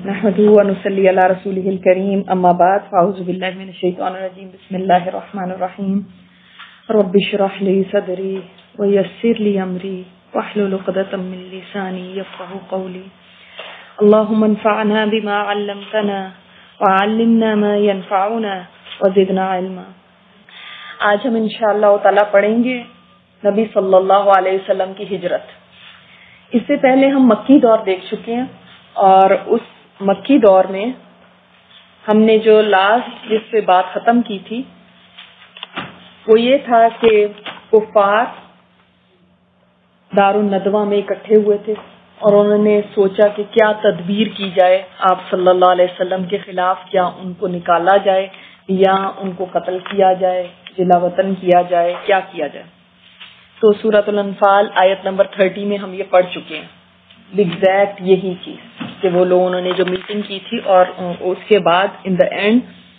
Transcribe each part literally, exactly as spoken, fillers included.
نحمده ونصلي على رسوله الكريم اما بعد فاعوذ بالله من الشيطان الرجيم بسم الله الرحمن الرحيم رب اشرح لي صدري ويسر لي امري واحلل عقدة من لساني يفقهوا قولي اللهم انفعنا بما علمتنا وعلمنا ما ينفعنا وزدنا علما. آج ہم انشاءاللہ تعالی پڑھیں گے نبی صلی اللہ علیہ وسلم کی ہجرت. اس سے پہلے ہم مکی دور دیکھ چکے ہیں اور اس مکی دور میں ہم نے جو لاسٹ جس پہ بات ختم کی تھی وہ یہ تھا کہ کفار دار الندوہ میں اکٹھے ہوئے تھے اور انہوں نے سوچا کہ کیا تدبیر کی جائے آپ صلی اللہ علیہ وسلم کے خلاف. کیا ان کو نکالا جائے یا ان کو قتل کیا جائے, جلا وطن کیا جائے, کیا کیا جائے. تو سورۃ الانفال آیت نمبر تھرٹی میں ہم یہ پڑھ چکے ہیں ایگزیکٹ یہی چیز کہ وہ لوگوں نے جو میٹنگ کی تھی اور اس کے بعد ان دا اینڈ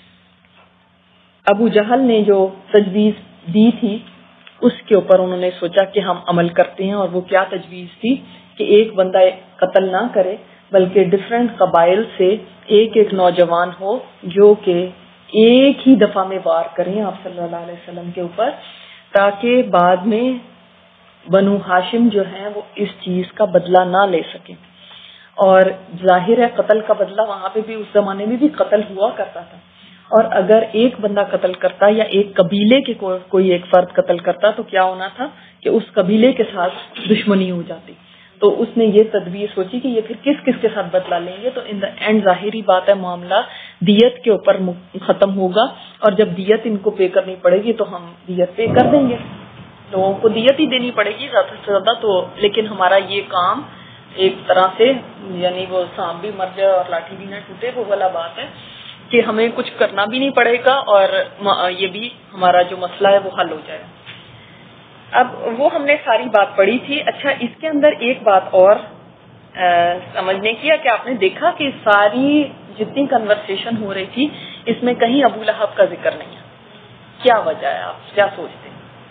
ابو جہل نے جو تجویز دی تھی اس کے اوپر انہوں نے سوچا کہ ہم عمل کرتے ہیں. اور وہ کیا تجویز تھی کہ ایک بندہ قتل نہ کرے بلکہ ڈفرینٹ قبائل سے ایک ایک نوجوان ہو جو کہ ایک ہی دفعہ میں وار کریں آپ صلی اللہ علیہ وسلم کے اوپر, تاکہ بعد میں بنو ہاشم جو ہیں وہ اس چیز کا بدلہ نہ لے سکیں. اور ظاہر ہے قتل کا بدلہ وہاں پہ بھی اس زمانے میں بھی قتل ہوا کرتا تھا, اور اگر ایک بندہ قتل کرتا یا ایک قبیلے کے کو, کوئی ایک فرد قتل کرتا تو کیا ہونا تھا کہ اس قبیلے کے ساتھ دشمنی ہو جاتی. تو اس نے یہ تدبیر سوچی کہ یہ پھر کس کس کے ساتھ بدلہ لیں گے. تو ان دا اینڈ ظاہری بات ہے معاملہ دیت کے اوپر ختم ہوگا, اور جب دیت ان کو پے کرنی پڑے گی تو ہم دیت پے کر دیں گے. لوگوں کو دیت ہی دینی پڑے گی زیادہ سے زیادہ. تو لیکن ہمارا یہ کام ایک طرح سے یعنی وہ سانپ بھی مر جائے اور لاٹھی بھی نہ ٹوٹے وہ والا بات ہے کہ ہمیں کچھ کرنا بھی نہیں پڑے گا اور یہ بھی ہمارا جو مسئلہ ہے وہ حل ہو جائے. اب وہ ہم نے ساری بات پڑھی تھی. اچھا, اس کے اندر ایک بات اور سمجھنے کی ہے کہ آپ نے دیکھا کہ ساری جتنی کنورسیشن ہو رہی تھی اس میں کہیں ابو لہب کا ذکر نہیں ہے. کیا وجہ ہے, آپ کیا سوچتے ہیں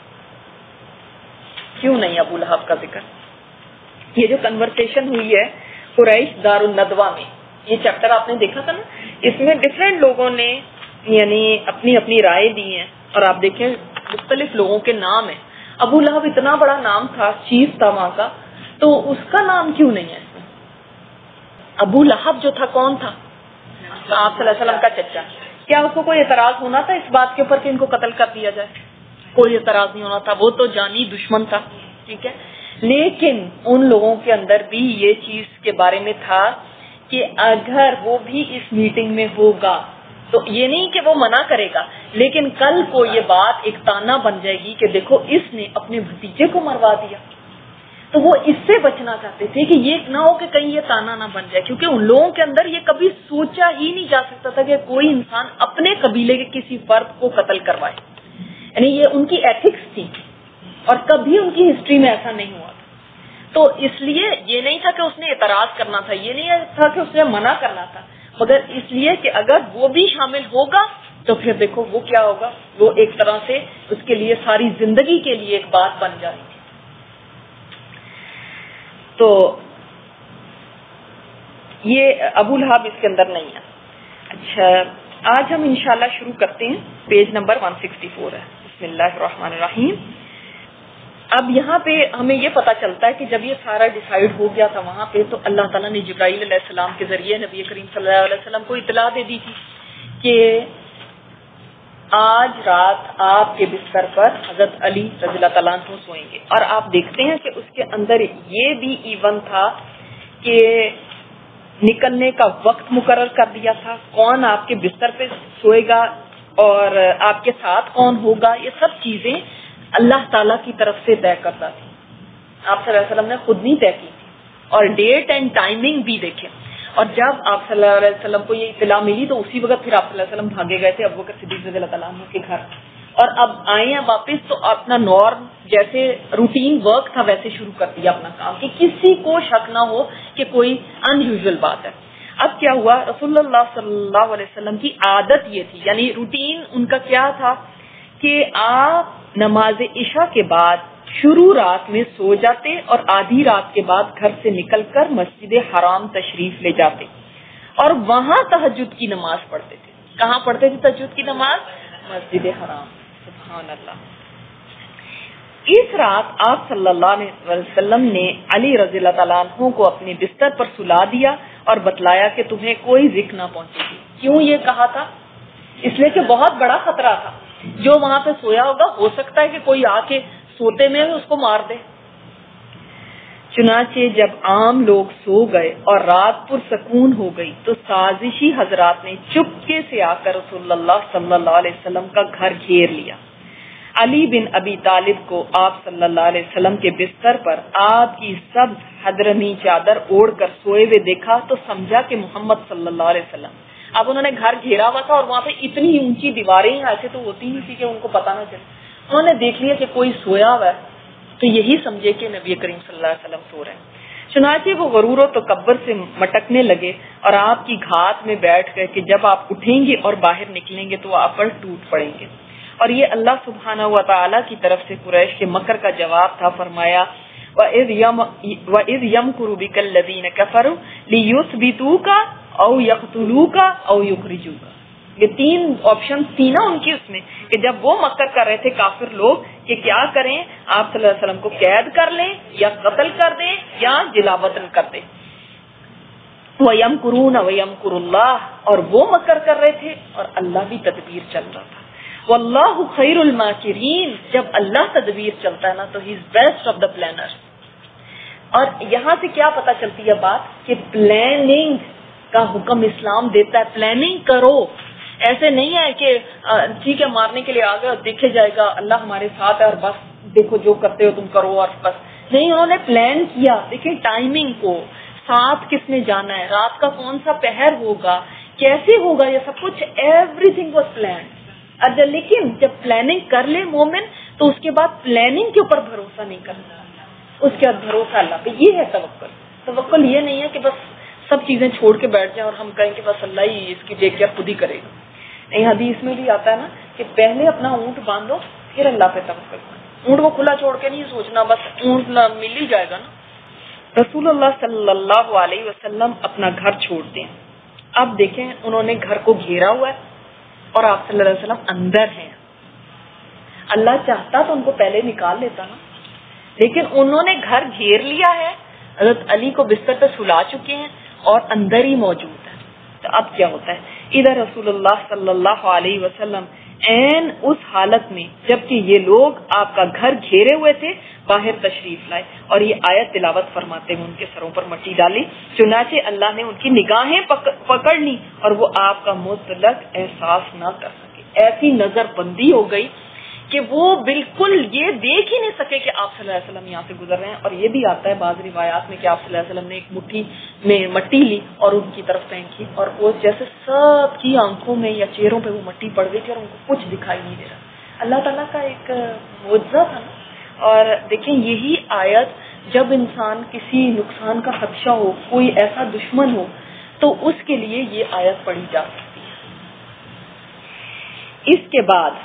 کیوں نہیں ابو لہب کا ذکر؟ یہ جو کنورسیشن ہوئی ہے قریش دار الندوہ میں, یہ چیپٹر آپ نے دیکھا تھا نا, اس میں ڈفرینٹ لوگوں نے یعنی اپنی اپنی رائے دی ہیں اور آپ دیکھیں مختلف لوگوں کے نام ہیں. ابو لہب اتنا بڑا نام تھا, چیف تھا وہاں کا, تو اس کا نام کیوں نہیں ہے اس میں؟ ابو لہب جو تھا کون تھا؟ آپ صلی اللہ علیہ وسلم کا چچا. کیا اس کو کوئی اعتراض ہونا تھا اس بات کے اوپر کہ ان کو قتل کر دیا جائے؟ کوئی اعتراض نہیں ہونا تھا, وہ تو جانی دشمن تھا. ٹھیک ہے, لیکن ان لوگوں کے اندر بھی یہ چیز کے بارے میں تھا کہ اگر وہ بھی اس میٹنگ میں ہوگا تو یہ نہیں کہ وہ منع کرے گا, لیکن کل کو یہ بات ایک تانا بن جائے گی کہ دیکھو اس نے اپنے بھتیجے کو مروا دیا. تو وہ اس سے بچنا چاہتے تھے کہ یہ نہ ہو کہ کہیں یہ تانا نہ بن جائے, کیونکہ ان لوگوں کے اندر یہ کبھی سوچا ہی نہیں جا سکتا تھا کہ کوئی انسان اپنے قبیلے کے کسی فرد کو قتل کروائے. یعنی یہ ان کی ایتھکس تھی اور کبھی ان کی ہسٹری میں ایسا نہیں ہوا تھا. تو اس لیے یہ نہیں تھا کہ اس نے اعتراض کرنا تھا, یہ نہیں تھا کہ اس نے منع کرنا تھا, مگر اس لیے کہ اگر وہ بھی شامل ہوگا تو پھر دیکھو وہ کیا ہوگا, وہ ایک طرح سے اس کے لیے ساری زندگی کے لیے ایک بات بن جائے گی. تو یہ ابو لہب اس کے اندر نہیں ہے. اچھا, آج ہم انشاءاللہ شروع کرتے ہیں. پیج نمبر ایک سو چون ہے. بسم اللہ الرحمن الرحیم. اب یہاں پہ ہمیں یہ پتا چلتا ہے کہ جب یہ سارا ڈیسائیڈ ہو گیا تھا وہاں پہ, تو اللہ تعالیٰ نے جبرائیل علیہ السلام کے ذریعے نبی کریم صلی اللہ علیہ وسلم کو اطلاع دے دی تھی کہ آج رات آپ کے بستر پر حضرت علی رضی اللہ تعالیٰ عنہ سوئیں گے. اور آپ دیکھتے ہیں کہ اس کے اندر یہ بھی ایون تھا کہ نکلنے کا وقت مقرر کر دیا تھا, کون آپ کے بستر پہ سوئے گا اور آپ کے ساتھ کون ہوگا, یہ سب چیزیں اللہ تعالیٰ کی طرف سے طے کرتا تھی. آپ صلی اللہ علیہ وسلم نے خود نہیں طے کی تھی, اور ڈیٹ اینڈ ٹائمنگ بھی دیکھے. اور جب آپ صلی اللہ علیہ وسلم کو یہ اطلاع ملی تو اسی وقت پھر آپ صلی اللہ علیہ وسلم بھاگے گئے تھے ابوبکر صدیق رضی اللہ تعالیٰ عنہ کے گھر, اور اب آئے ہیں واپس تو اپنا نارم جیسے روٹین ورک تھا ویسے شروع کر دیا اپنا کام, کہ کسی کو شک نہ ہو کہ کوئی ان یوزول بات ہے. اب کیا ہوا, رسول اللہ صلی اللہ علیہ وسلم کی عادت یہ تھی, یعنی روٹین ان کا کیا تھا کہ آپ نماز عشاء کے بعد شروع رات میں سو جاتے اور آدھی رات کے بعد گھر سے نکل کر مسجد حرام تشریف لے جاتے. اور وہاں تہجد کی نماز پڑھتے تھے. کہاں پڑھتے تھے تہجد کی نماز؟ مسجد حرام. سبحان اللہ. اس رات آپ صلی اللہ علیہ وسلم نے علی رضی اللہ تعالیٰ عنہ کو اپنے بستر پر سلا دیا اور بتلایا کہ تمہیں کوئی ذکر نہ پہنچے گی. کیوں یہ کہا تھا؟ اس لیے کہ بہت بڑا خطرہ تھا. جو وہاں پہ سویا ہوگا ہو سکتا ہے کہ کوئی آ کے سوتے میں اس کو مار دے. چنانچہ جب عام لوگ سو گئے اور رات پرسکون ہو گئی تو سازشی حضرات نے چپکے سے آ کر رسول اللہ صلی اللہ علیہ وسلم کا گھر گھیر لیا. علی بن ابی طالب کو آپ صلی اللہ علیہ وسلم کے بستر پر آپ کی سبز حضرمی چادر اوڑھ کر سوئے ہوئے دیکھا تو سمجھا کہ محمد صلی اللہ علیہ وسلم. اب انہوں نے گھر گھیرا ہوا تھا اور وہاں پہ اتنی اونچی دیواریں ایسے تو ہوتی نہیں تھی کہ ان کو پتا نہ چلے. انہوں نے دیکھ لیا کہ کوئی سویا ہوا ہے تو یہی سمجھے کہ نبی کریم صلی اللہ علیہ وسلم سو رہے ہیں. چنانچہ وہ غرور و تکبر سے مٹکنے لگے اور آپ کی گھات میں بیٹھ گئے کہ جب آپ اٹھیں گے اور باہر نکلیں گے تو وہ آپ پر ٹوٹ پڑیں گے. اور یہ اللہ سبحانہ و تعالیٰ کی طرف سے قریش کے مکر کا جواب تھا. فرمایا وَإِذْ يَمْكُرُ بِكَ الَّذِينَ كَفَرُوا لِيُثْبِتُوكَ أَوْ يَقْتُلُوكَ أَوْ يُخْرِجُوكَ. یہ تین آپشن تھی نا ان کی اس میں کہ جب وہ مکر کر رہے تھے کافر لوگ کہ کیا کریں, آپ صلی اللہ علیہ وسلم کو قید کر لیں یا قتل کر دیں یا جلا وطن کر دیں. وَيَمْكُرُونَ وَيَمْكُرُ اللَّهُ, اور وہ مکر کر رہے تھے اور اللہ بھی تدبیر چل رہا تھا. واللہ خیر الماکرین, جب اللہ تدبیر چلتا ہے نا تو ہی is best of the planners. اور یہاں سے کیا پتا چلتی ہے بات کہ پلاننگ کا حکم اسلام دیتا ہے. پلاننگ کرو, ایسے نہیں ہے کہ ٹھیک ہے مارنے کے لیے آ گئے اور دیکھے جائے گا اللہ ہمارے ساتھ ہے اور بس دیکھو جو کرتے ہو تم کرو اور بس. نہیں, انہوں نے پلان کیا. دیکھیں ٹائمنگ کو, ساتھ کس نے جانا ہے, رات کا کون سا پہر ہوگا, کیسے ہوگا, یہ سب کچھ ایوری تھنگ واز پلانڈ. اچھا, لیکن جب پلاننگ کر لے مومن تو اس کے بعد پلاننگ کے اوپر بھروسہ نہیں کرنا, اس کے بعد بھروسہ اللہ پہ. یہ ہے توکل. توکل یہ نہیں ہے کہ بس سب چیزیں چھوڑ کے بیٹھ جائیں اور ہم کہیں کہ بس اللہ ہی اس کی ٹیک کیئر خود ہی کرے گا. نہیں, حدیث میں بھی آتا ہے نا کہ پہلے اپنا اونٹ باندھو پھر اللہ پہ توکل کرو. اونٹ کو کھلا چھوڑ کے نہیں سوچنا بس اونٹ مل ہی جائے گا نا. رسول اللہ صلی اللہ علیہ وسلم اپنا گھر چھوڑتے ہیں. اب دیکھیں انہوں نے گھر کو گھیرا ہوا ہے اور آپ صلی اللہ علیہ وسلم اندر ہیں. اللہ چاہتا تو ان کو پہلے نکال لیتا نا, لیکن انہوں نے گھر گھیر لیا ہے, حضرت علی کو بستر پہ سلا چکے ہیں اور اندر ہی موجود ہے. تو اب کیا ہوتا ہے, ادھر رسول اللہ صلی اللہ علیہ وسلم این اس حالت میں جبکہ یہ لوگ آپ کا گھر گھیرے ہوئے تھے باہر تشریف لائے اور یہ آیت تلاوت فرماتے ہوئے ان کے سروں پر مٹی ڈالی. چنانچہ اللہ نے ان کی نگاہیں پکڑ لی اور وہ آپ کا مطلق احساس نہ کر سکے. ایسی نظر بندی ہو گئی کہ وہ بالکل یہ دیکھ ہی نہیں سکے کہ آپ صلی اللہ علیہ وسلم یہاں سے گزر رہے ہیں. اور یہ بھی آتا ہے بعض روایات میں کہ آپ صلی اللہ علیہ وسلم نے ایک مٹھی میں مٹی لی اور ان کی طرف پھینکی اور وہ جیسے سب کی آنکھوں میں یا چہروں پہ وہ مٹی پڑ گئی تھی اور ان کو کچھ دکھائی نہیں دے رہا. اللہ تعالیٰ کا ایک معجزہ تھا نا. اور دیکھیں یہی آیت جب انسان کسی نقصان کا خدشہ ہو, کوئی ایسا دشمن ہو, تو اس کے لیے یہ آیت پڑھی جا سکتی ہے. اس کے بعد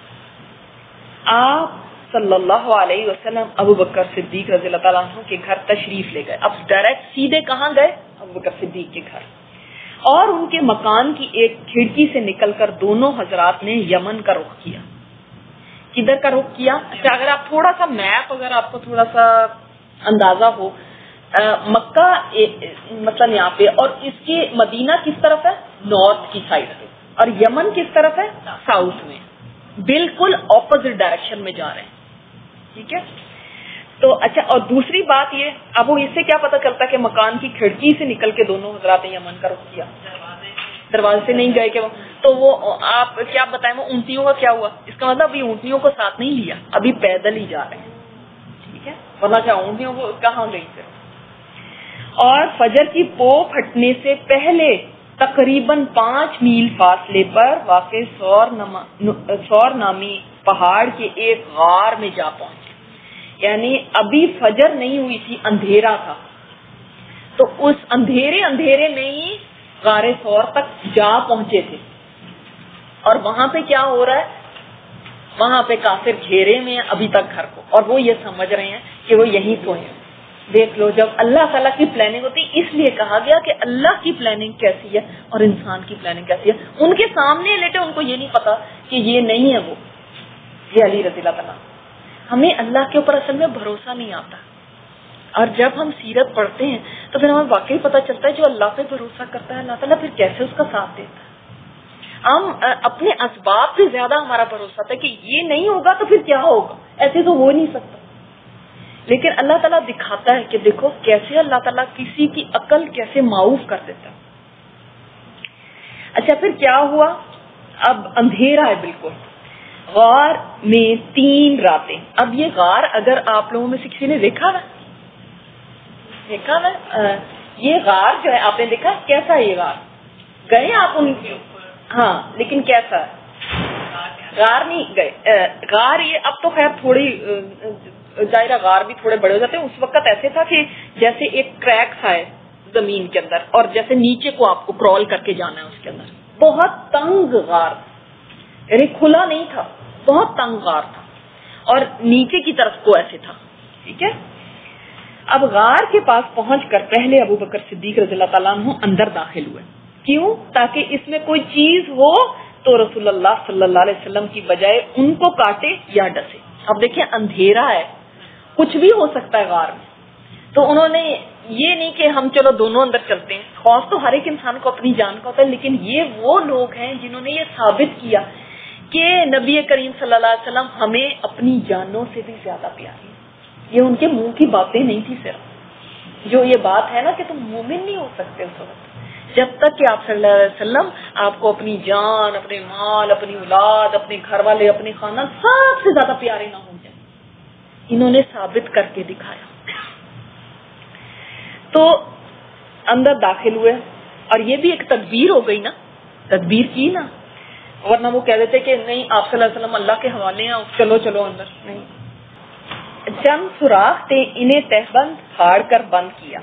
آپ صلی اللہ علیہ وسلم ابو بکر صدیق رضی اللہ تعالیٰ عنہ کے گھر تشریف لے گئے. اب ڈائریکٹ سیدھے کہاں گئے؟ ابو بکر صدیق کے گھر. اور ان کے مکان کی ایک کھڑکی سے نکل کر دونوں حضرات نے یمن کا رخ کیا. کدھر کا رخ کیا؟ اچھا, اگر آپ تھوڑا سا میپ اگر آپ کو تھوڑا سا اندازہ ہو, مکہ مثلا یہاں پہ اور اس کے مدینہ کس طرف ہے؟ نارتھ کی سائڈ پہ, اور یمن کس طرف ہے؟ ساؤتھ میں. بالکل اپوزٹ ڈائریکشن میں جا رہے ہیں. ٹھیک ہے. تو اچھا, اور دوسری بات یہ, اب وہ اس سے کیا پتا چلتا کہ مکان کی کھڑکی سے نکل کے دونوں حضرات نے یمن کا رخ کیا؟ دروازے سے نہیں گئے کہ وہ تو وہ آپ کیا بتائیں وہ اونٹنیوں کا کیا ہوا؟ اس کا مطلب ابھی اونٹنیوں کو ساتھ نہیں لیا, ابھی پیدل ہی جا رہے ہیں. ٹھیک ہے, ورنہ کیا اونٹنیوں کو کہاں گئی پھر. اور فجر کی پو پھٹنے سے پہلے تقریباً پانچ میل فاصلے پر واقع سور نما سور نامی پہاڑ کے ایک غار میں جا پہنچے. یعنی ابھی فجر نہیں ہوئی تھی, اندھیرا تھا, تو اس اندھیرے اندھیرے میں ہی غار سور تک جا پہنچے تھے. اور وہاں پہ کیا ہو رہا ہے؟ وہاں پہ کافر گھیرے میں ابھی تک گھر کو, اور وہ یہ سمجھ رہے ہیں کہ وہ یہیں سوئے ہیں. دیکھ لو جب اللہ تعالیٰ کی پلاننگ ہوتی ہے، اس لیے کہا گیا کہ اللہ کی پلاننگ کیسی ہے اور انسان کی پلاننگ کیسی ہے. ان کے سامنے لیٹے ان کو یہ نہیں پتا کہ یہ نہیں ہے وہ یہ علی رضی اللہ تعالیٰ. ہمیں اللہ کے اوپر اصل میں بھروسہ نہیں آتا، اور جب ہم سیرت پڑھتے ہیں تو پھر ہمیں واقعی پتہ چلتا ہے جو اللہ پہ بھروسہ کرتا ہے اللہ تعالیٰ پھر کیسے اس کا ساتھ دیتا ہے. ہم اپنے اسباب پہ زیادہ ہمارا بھروسہ تھا کہ یہ نہیں ہوگا تو پھر کیا ہوگا، ایسے تو ہو نہیں سکتا. لیکن اللہ تعالیٰ دکھاتا ہے کہ دیکھو کیسے اللہ تعالیٰ کسی کی عقل کیسے معاف کر دیتا. اچھا پھر کیا ہوا؟ اب اندھیرا ہے بالکل، غار میں تین راتیں. اب یہ غار اگر آپ لوگوں میں سے کسی نے دیکھا نا دیکھا نا یہ غار جو ہے آپ نے دیکھا کیسا ہے؟ یہ غار گئے آپ ان کے اوپر؟ ہاں لیکن کیسا ہے؟ غار نہیں گئے. غار یہ اب تو خیر تھوڑی ظاہرہ غار بھی تھوڑے بڑے ہو جاتے ہیں. اس وقت ایسے تھا کہ جیسے ایک کریکس ہے زمین کے اندر اور جیسے نیچے کو آپ کو کرال کر کے جانا ہے اس کے اندر. بہت تنگ غار، یعنی کھلا نہیں تھا، بہت تنگ غار تھا اور نیچے کی طرف کو ایسے تھا. ٹھیک ہے. اب غار کے پاس پہنچ کر پہلے ابو بکر صدیق رضی اللہ تعالیٰ عنہ اندر داخل ہوئے. کیوں؟ تاکہ اس میں کوئی چیز ہو تو رسول اللہ صلی اللہ علیہ وسلم کی بجائے ان کو کاٹے یا ڈسے. اب دیکھیں اندھیرا ہے، کچھ بھی ہو سکتا ہے غار میں. تو انہوں نے یہ نہیں کہ ہم چلو دونوں اندر چلتے ہیں. خوف تو ہر ایک انسان کو اپنی جان کا ہوتا ہے، لیکن یہ وہ لوگ ہیں جنہوں نے یہ ثابت کیا کہ نبی کریم صلی اللہ علیہ وسلم ہمیں اپنی جانوں سے بھی زیادہ پیارے ہیں. یہ ان کے منہ کی باتیں نہیں تھی صرف. جو یہ بات ہے نا کہ تم مومن نہیں ہو سکتے اس وقت جب تک کہ آپ صلی اللہ علیہ وسلم آپ کو اپنی جان، اپنے مال، اپنی اولاد، اپنے گھر والے، اپنے خاندان سب سے زیادہ پیارے نہ ہو جائیں. انہوں نے ثابت کر کے دکھایا. تو اندر داخل ہوئے اور یہ بھی ایک تدبیر ہو گئی نا، تدبیر کی نا، ورنہ وہ کہہ دیتے کہ نہیں آپ صلی اللہ علیہ وسلم اللہ کے حوالے ہیں چلو چلو اندر. نہیں، چند سوراخ تھے، انہیں تہبند پھاڑ کر بند کیا.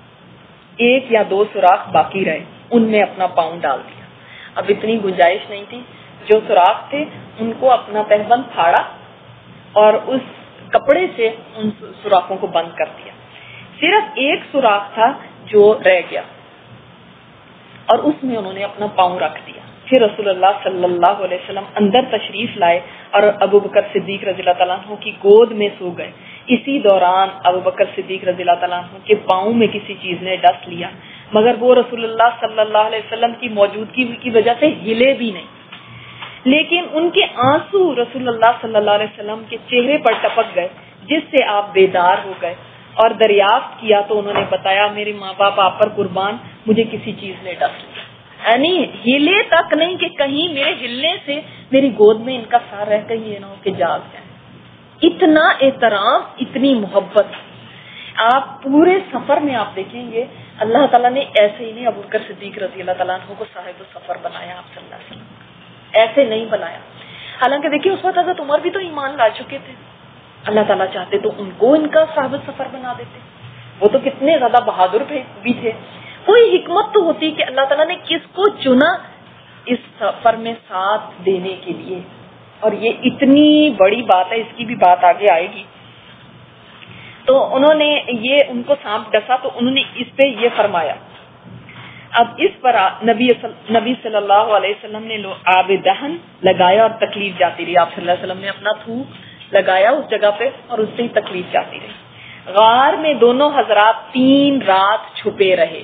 ایک یا دو سوراخ باقی رہے، ان میں اپنا پاؤں ڈال دیا. اب اتنی گنجائش نہیں تھی. جو سوراخ تھے ان کو اپنا تہبند پھاڑا اور اس کپڑے سے ان سوراخوں کو بند کر دیا. صرف ایک سوراخ تھا جو رہ گیا اور اس میں انہوں نے اپنا پاؤں رکھ دیا. پھر رسول اللہ صلی اللہ علیہ وسلم اندر تشریف لائے اور ابو بکر صدیق رضی اللہ تعالیٰ عنہ کی گود میں سو گئے. اسی دوران ابو بکر صدیق رضی اللہ تعالیٰ عنہ کے پاؤں میں کسی چیز نے ڈس لیا، مگر وہ رسول اللہ صلی اللہ علیہ وسلم کی موجودگی کی وجہ سے ہلے بھی نہیں. لیکن ان کے آنسو رسول اللہ صلی اللہ علیہ وسلم کے چہرے پر ٹپک گئے، جس سے آپ بیدار ہو گئے اور دریافت کیا تو انہوں نے بتایا میرے ماں باپ آپ پر قربان، مجھے کسی چیز نے ڈس لیا. یعنی ہلے تک نہیں کہ کہیں میرے ہلنے سے میری گود میں ان کا سار رہ کر یہ نہ ہو کہ جاگ جائے. اتنا احترام، اتنی محبت. آپ پورے سفر میں آپ دیکھیں گے اللہ تعالیٰ نے ایسے ہی نہیں ابو بکر صدیق رضی اللہ تعالیٰ عنہ کو صاحب سفر بنایا. آپ صلی اللہ علیہ وسلم ایسے نہیں بنایا. حالانکہ دیکھیے اس وقت حضرت عمر بھی تو ایمان لا چکے تھے. اللہ تعالیٰ چاہتے تو ان کو ان کا صاحب سفر بنا دیتے. وہ تو کتنے زیادہ بہادر بھی تھے. کوئی حکمت تو ہوتی کہ اللہ تعالیٰ نے کس کو چنا اس سفر میں ساتھ دینے کے لیے. اور یہ اتنی بڑی بات ہے، اس کی بھی بات آگے آئے گی. تو انہوں نے یہ ان کو سانپ ڈسا تو انہوں نے اس پہ یہ فرمایا. اب اس پر نبی نبی صلی اللہ علیہ وسلم نے آب دہن لگایا اور تکلیف جاتی رہی. آپ صلی اللہ علیہ وسلم نے اپنا تھوک لگایا اس جگہ پہ اور اس سے ہی تکلیف جاتی رہی. غار میں دونوں حضرات تین رات چھپے رہے.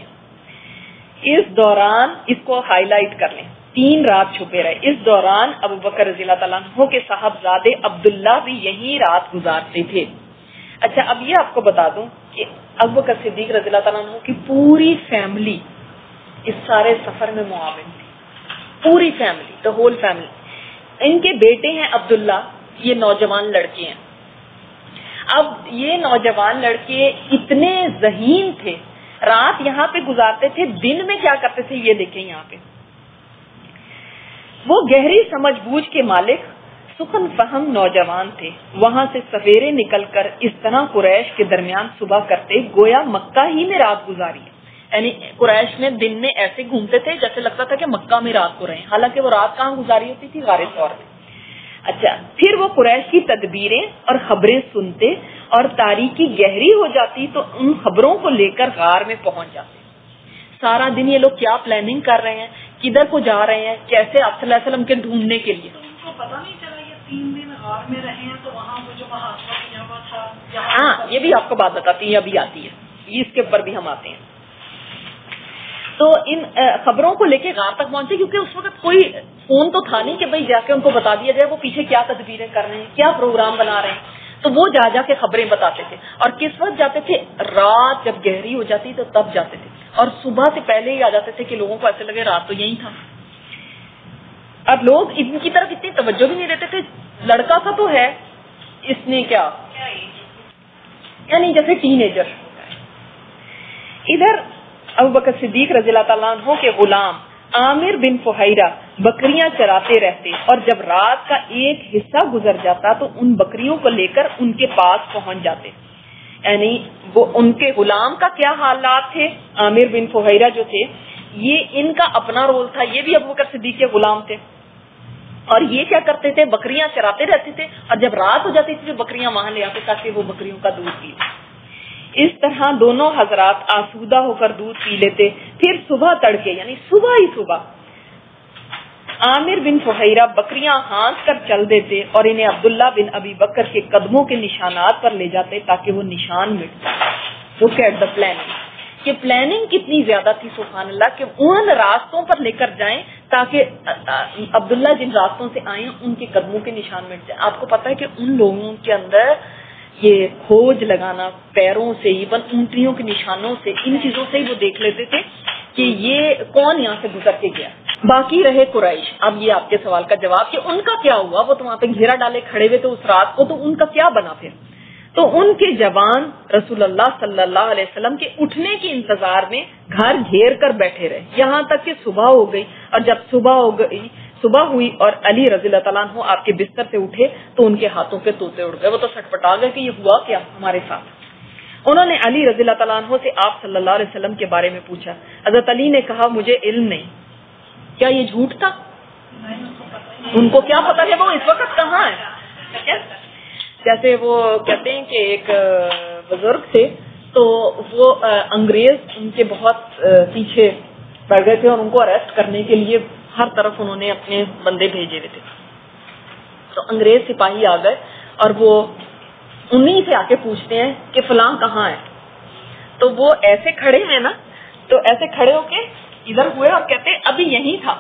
اس دوران اس کو ہائی لائٹ کر لیں، تین رات چھپے رہے. اس دوران ابو بکر رضی اللہ تعالیٰ عنہ کے صاحبزادے عبداللہ بھی یہی رات گزارتے تھے. اچھا اب یہ آپ کو بتا دوں کہ ابو بکر صدیق رضی اللہ تعالیٰ عنہ کی پوری فیملی اس سارے سفر میں معاون تھی. پوری فیملی، دا ہول فیملی. ان کے بیٹے ہیں عبداللہ، یہ نوجوان لڑکے ہیں. اب یہ نوجوان لڑکے اتنے ذہین تھے، رات یہاں پہ گزارتے تھے، دن میں کیا کرتے تھے یہ دیکھیں. یہاں پہ وہ گہری سمجھ بوجھ کے مالک سخن فہم نوجوان تھے. وہاں سے سویرے نکل کر اس طرح قریش کے درمیان صبح کرتے گویا مکہ ہی میں رات گزاری. یعنی قریش میں دن میں ایسے گھومتے تھے جیسے لگتا تھا کہ مکہ میں رات کو رہے، حالانکہ وہ رات کہاں گزاری ہوتی تھی؟ غار ثور میں. اچھا پھر وہ قریش کی تدبیریں اور خبریں سنتے اور تاریکی گہری ہو جاتی تو ان خبروں کو لے کر غار میں پہنچ جاتے. سارا دن یہ لوگ کیا پلاننگ کر رہے ہیں, کدھر کو جا رہے ہیں, کیسے آپ صلی اللہ علیہ وسلم کے ڈھونڈنے کے لیے. ان کو پتا نہیں چلا یہ تین دن غار میں رہے ہیں, تو وہاں وہ جو محاصرہ کیا ہوا تھا. ہاں یہ بھی آپ کو بات بتاتی ہے, ابھی آتی ہے, اس کے اوپر بھی ہم آتے ہیں. تو ان خبروں کو لے کے غار تک پہنچے, کیونکہ اس وقت کوئی فون تو تھا نہیں کہ بھائی جا کے ان کو بتا دیا جائے وہ پیچھے کیا تدبیریں کر رہے ہیں, کیا پروگرام بنا رہے ہیں. تو وہ جا جا کے خبریں بتاتے تھے. اور کس وقت جاتے تھے؟ رات جب گہری ہو جاتی تو تب جاتے تھے, اور صبح سے پہلے ہی آ جاتے تھے کہ لوگوں کو ایسے لگے رات تو یہی تھا. اب لوگ ان کی طرف اتنی توجہ بھی نہیں دیتے تھے. لڑکا سا تو ہے, اس نے کیا یعنی جیسے ٹین ایجر. ادھر ابوبکر صدیق رضی اللہ تعالیٰ عنہ کے غلام عامر بن فہیرہ بکریاں چراتے رہتے, اور جب رات کا ایک حصہ گزر جاتا تو ان بکریوں کو لے کر ان کے پاس پہنچ جاتے. یعنی وہ ان کے غلام کا کیا حالات تھے. عامر بن فہیرہ جو تھے یہ ان کا اپنا رول تھا, یہ بھی ابوبکر صدیق کے غلام تھے, اور یہ کیا کرتے تھے, بکریاں چراتے رہتے تھے, اور جب رات ہو جاتی تھی تو بکریاں وہاں لے آتے تاکہ وہ بکریوں کا دودھ پی. اس طرح دونوں حضرات آسودہ ہو کر دودھ پی لیتے. پھر صبح تڑکے یعنی صبح ہی صبح عامر بن فہیرہ بکریاں ہانک کر چل دیتے اور انہیں عبداللہ بن ابی بکر کے قدموں کے نشانات پر لے جاتے تاکہ وہ نشان مٹ جائے. لک ایٹ دا پلاننگ, کہ پلاننگ کتنی زیادہ تھی سبحان اللہ, کہ ان راستوں پر لے کر جائیں تاکہ عبداللہ جن راستوں سے آئے ان کے قدموں کے نشان مٹ جائیں. آپ کو پتا ہے کہ ان لوگوں کے اندر یہ کھوج لگانا پیروں سے, ایون اونٹیوں کے نشانوں سے, ان چیزوں سے ہی وہ دیکھ لیتے تھے کہ یہ کون یہاں سے گزر کے گیا. باقی رہے قریش. اب یہ آپ کے سوال کا جواب کہ ان کا کیا ہوا, وہ تو وہاں پہ گھیرا ڈالے کھڑے ہوئے تھے اس رات کو, تو ان کا کیا بنا پھر. تو ان کے جوان رسول اللہ صلی اللہ علیہ وسلم کے اٹھنے کے انتظار میں گھر گھیر کر بیٹھے رہے یہاں تک کہ صبح ہو گئی. اور جب صبح ہو گئی صبح ہوئی اور علی رضی اللہ تعالیٰ عنہ آپ کے بستر سے اٹھے تو ان کے ہاتھوں کے طوطے اڑ گئے. وہ تو سٹپٹا گئے کہ یہ ہوا کیا ہمارے ساتھ. انہوں نے علی رضی اللہ تعالیٰ عنہ سے آپ صلی اللہ علیہ وسلم کے بارے میں پوچھا. حضرت علی نے کہا مجھے علم نہیں. کیا یہ جھوٹ تھا؟ ان کو کیا پتا ہے وہ اس وقت کہاں ہے. جیسے وہ کہتے ہیں کہ ایک بزرگ تھے تو وہ انگریز ان کے بہت پیچھے پڑ گئے تھے اور ان کو اریسٹ کرنے کے لیے ہر طرف انہوں نے اپنے بندے بھیجے ہوئے تھے. تو انگریز سپاہی آ گئے اور وہ انہی سے آ کے پوچھتے ہیں کہ فلاں کہاں ہے. تو وہ ایسے کھڑے ہیں نا, تو ایسے کھڑے ہو کے ادھر ہوئے اور کہتے ہیں ابھی یہی تھا.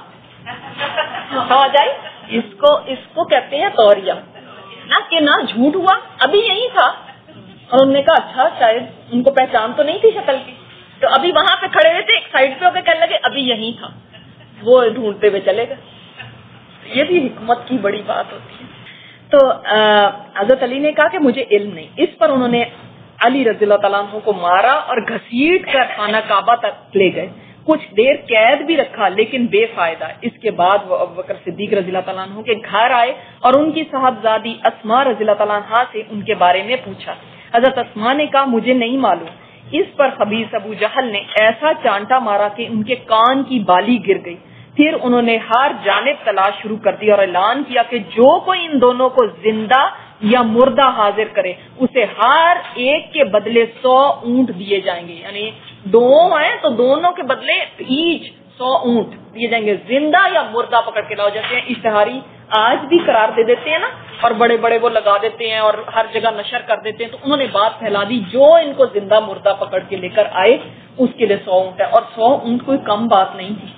سمجھ آئی؟ اس کو اس کو کہتے ہیں توریہ نہ, کہ نہ جھوٹ ہوا, ابھی یہی تھا. اور انہوں نے کہا اچھا شاید ان کو پہچان تو نہیں تھی شکل کی, تو ابھی وہاں پہ کھڑے ہوئے تھے, ایک سائڈ پہ ہو کے کہنے لگے ابھی یہی تھا. وہ ڈھونڈتے ہوئے چلے گئے. یہ بھی حکمت کی بڑی بات ہوتی ہے. تو حضرت علی نے کہا کہ مجھے علم نہیں. اس پر انہوں نے علی رضی اللہ تعالیٰ عنہ کو مارا اور گھسیٹ کر خانہ کعبہ تک لے گئے. کچھ دیر قید بھی رکھا لیکن بے فائدہ. اس کے بعد وہ ابوبکر صدیق رضی اللہ تعالیٰ عنہ کے گھر آئے اور ان کی صاحبزادی اسماء رضی اللہ تعالیٰ عنہ سے ان کے بارے میں پوچھا. حضرت اسماء نے کہا مجھے نہیں معلوم. اس پر خبیث ابو جہل نے ایسا چانٹا مارا کہ ان کے کان کی بالی گر گئی. پھر انہوں نے ہر جانب تلاش شروع کر دی اور اعلان کیا کہ جو کوئی ان دونوں کو زندہ یا مردہ حاضر کرے اسے ہر ایک کے بدلے سو اونٹ دیے جائیں گے. یعنی دو ہیں تو دونوں کے بدلے ایچ سو اونٹ دیے جائیں گے, زندہ یا مردہ پکڑ کے لاؤ. جیسے اشتہاری آج بھی قرار دے دیتے ہیں نا, اور بڑے بڑے وہ لگا دیتے ہیں اور ہر جگہ نشر کر دیتے ہیں. تو انہوں نے بات پھیلا دی, جو ان کو زندہ مردہ پکڑ کے لے کر آئے اس کے لیے سو اونٹ ہے. اور سو اونٹ کوئی کم بات نہیں تھی.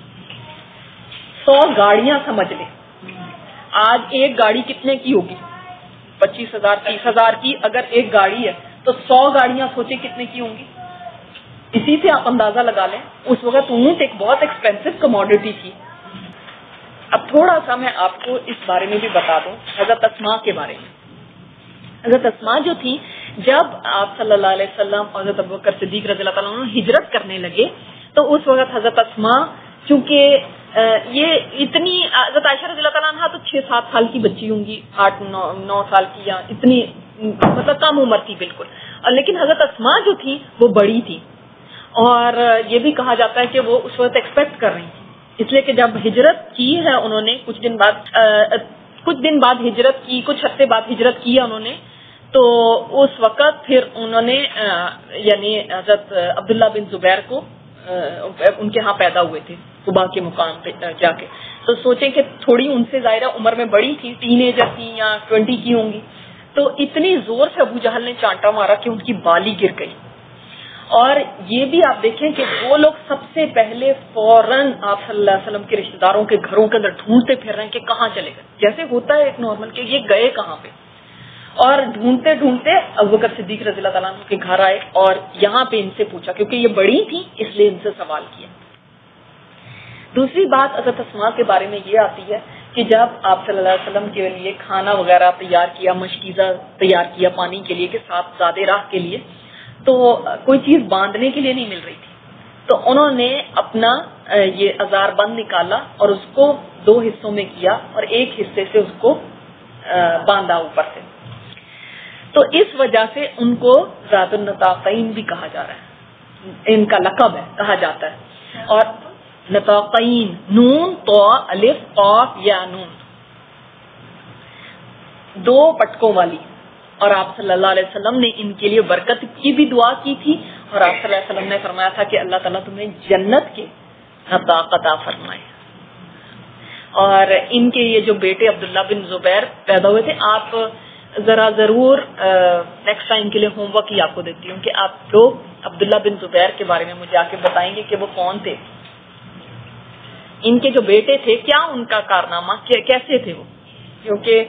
سو گاڑیاں سمجھ لیں. آج ایک گاڑی کتنے کی ہوگی؟ پچیس ہزار تیس ہزار کی اگر ایک گاڑی ہے تو سو گاڑیاں سوچے کتنے کی ہوں گی. اسی سے آپ اندازہ لگا لیں. اس وقت اونٹ ایک بہت ایکسپینسو کموڈٹی تھی. اب تھوڑا سا میں آپ کو اس بارے میں بھی بتا دوں, حضرت اسماء کے بارے میں. حضرت اسماء جو تھی, جب آپ صلی اللہ علیہ وسلم اور حضرت ابوبکر صدیق رضی اللہ تعالیٰ عنہ ہجرت کرنے لگے تو اس وقت حضرت اسماء چونکہ یہ اتنی, حضرت عائشہ رضی اللہ تعالیٰ عنہ تو چھ سات سال کی بچی ہوں گی, آٹھ نو نو سال کی, یا اتنی مطلب کم عمر تھی بالکل. لیکن حضرت اسماء جو تھی وہ بڑی تھی, اور یہ بھی کہا جاتا ہے کہ وہ اس وقت ایکسپیکٹ کر رہی تھی. اس لیے کہ جب ہجرت کی ہے انہوں نے کچھ دن بعد کچھ دن بعد ہجرت کی, کچھ ہفتے بعد ہجرت کی ہے انہوں نے, تو اس وقت پھر انہوں نے یعنی حضرت عبداللہ بن زبیر کو ان کے ہاں پیدا ہوئے تھے قبا کے مقام پہ جا کے. تو سوچیں کہ تھوڑی ان سے ظاہرہ عمر میں بڑی تھی, ٹین ایجر تھی یا ٹوینٹی کی ہوں گی, تو اتنی زور سے ابو جہل نے چانٹا مارا کہ ان کی بالی گر گئی. اور یہ بھی آپ دیکھیں کہ وہ لوگ سب سے پہلے فوراً آپ صلی اللہ علیہ وسلم کے رشتہ داروں کے گھروں کے اندر ڈھونڈتے پھر رہے ہیں کہ کہاں چلے گئے, جیسے ہوتا ہے ایک نارمل کہ یہ گئے کہاں پہ. اور ڈھونڈتے ڈھونڈتے ابوبکر صدیق رضی اللہ تعالیٰ عنہ کے گھر آئے اور یہاں پہ ان سے پوچھا, کیونکہ یہ بڑی تھی اس لیے ان سے سوال کیا. دوسری بات حضرت اسماء کے بارے میں یہ آتی ہے کہ جب آپ صلی اللہ علیہ وسلم کے لیے کھانا وغیرہ تیار کیا, مشکیزہ تیار کیا پانی کے لیے کہ ساتھ زیادہ راہ کے لیے, تو کوئی چیز باندھنے کے لیے نہیں مل رہی تھی, تو انہوں نے اپنا یہ ازار بند نکالا اور اس کو دو حصوں میں کیا اور ایک حصے سے اس کو باندھا اوپر سے. تو اس وجہ سے ان کو ذات النطاقین بھی کہا جا رہا ہے, ان کا لقب ہے, کہا جاتا ہے. اور نطاقین نون تو الف قاف یا نون, دو پٹکوں والی. اور آپ صلی اللہ علیہ وسلم نے ان کے لیے برکت کی بھی دعا کی تھی, اور آپ صلی اللہ علیہ وسلم نے فرمایا تھا کہ اللہ تعالیٰ تمہیں جنت کے نطاق عطا فرمائے. اور ان کے یہ جو بیٹے عبداللہ بن زبیر پیدا ہوئے تھے, آپ ذرا ضرور نیکسٹ ٹائم کے لیے ہوم ورک ہی آپ کو دیتی ہوں کہ آپ لوگ عبداللہ بن زبیر کے بارے میں مجھے آ کے بتائیں گے کہ وہ کون تھے, ان کے جو بیٹے تھے کیا ان کا کارنامہ کیسے تھے وہ, کیونکہ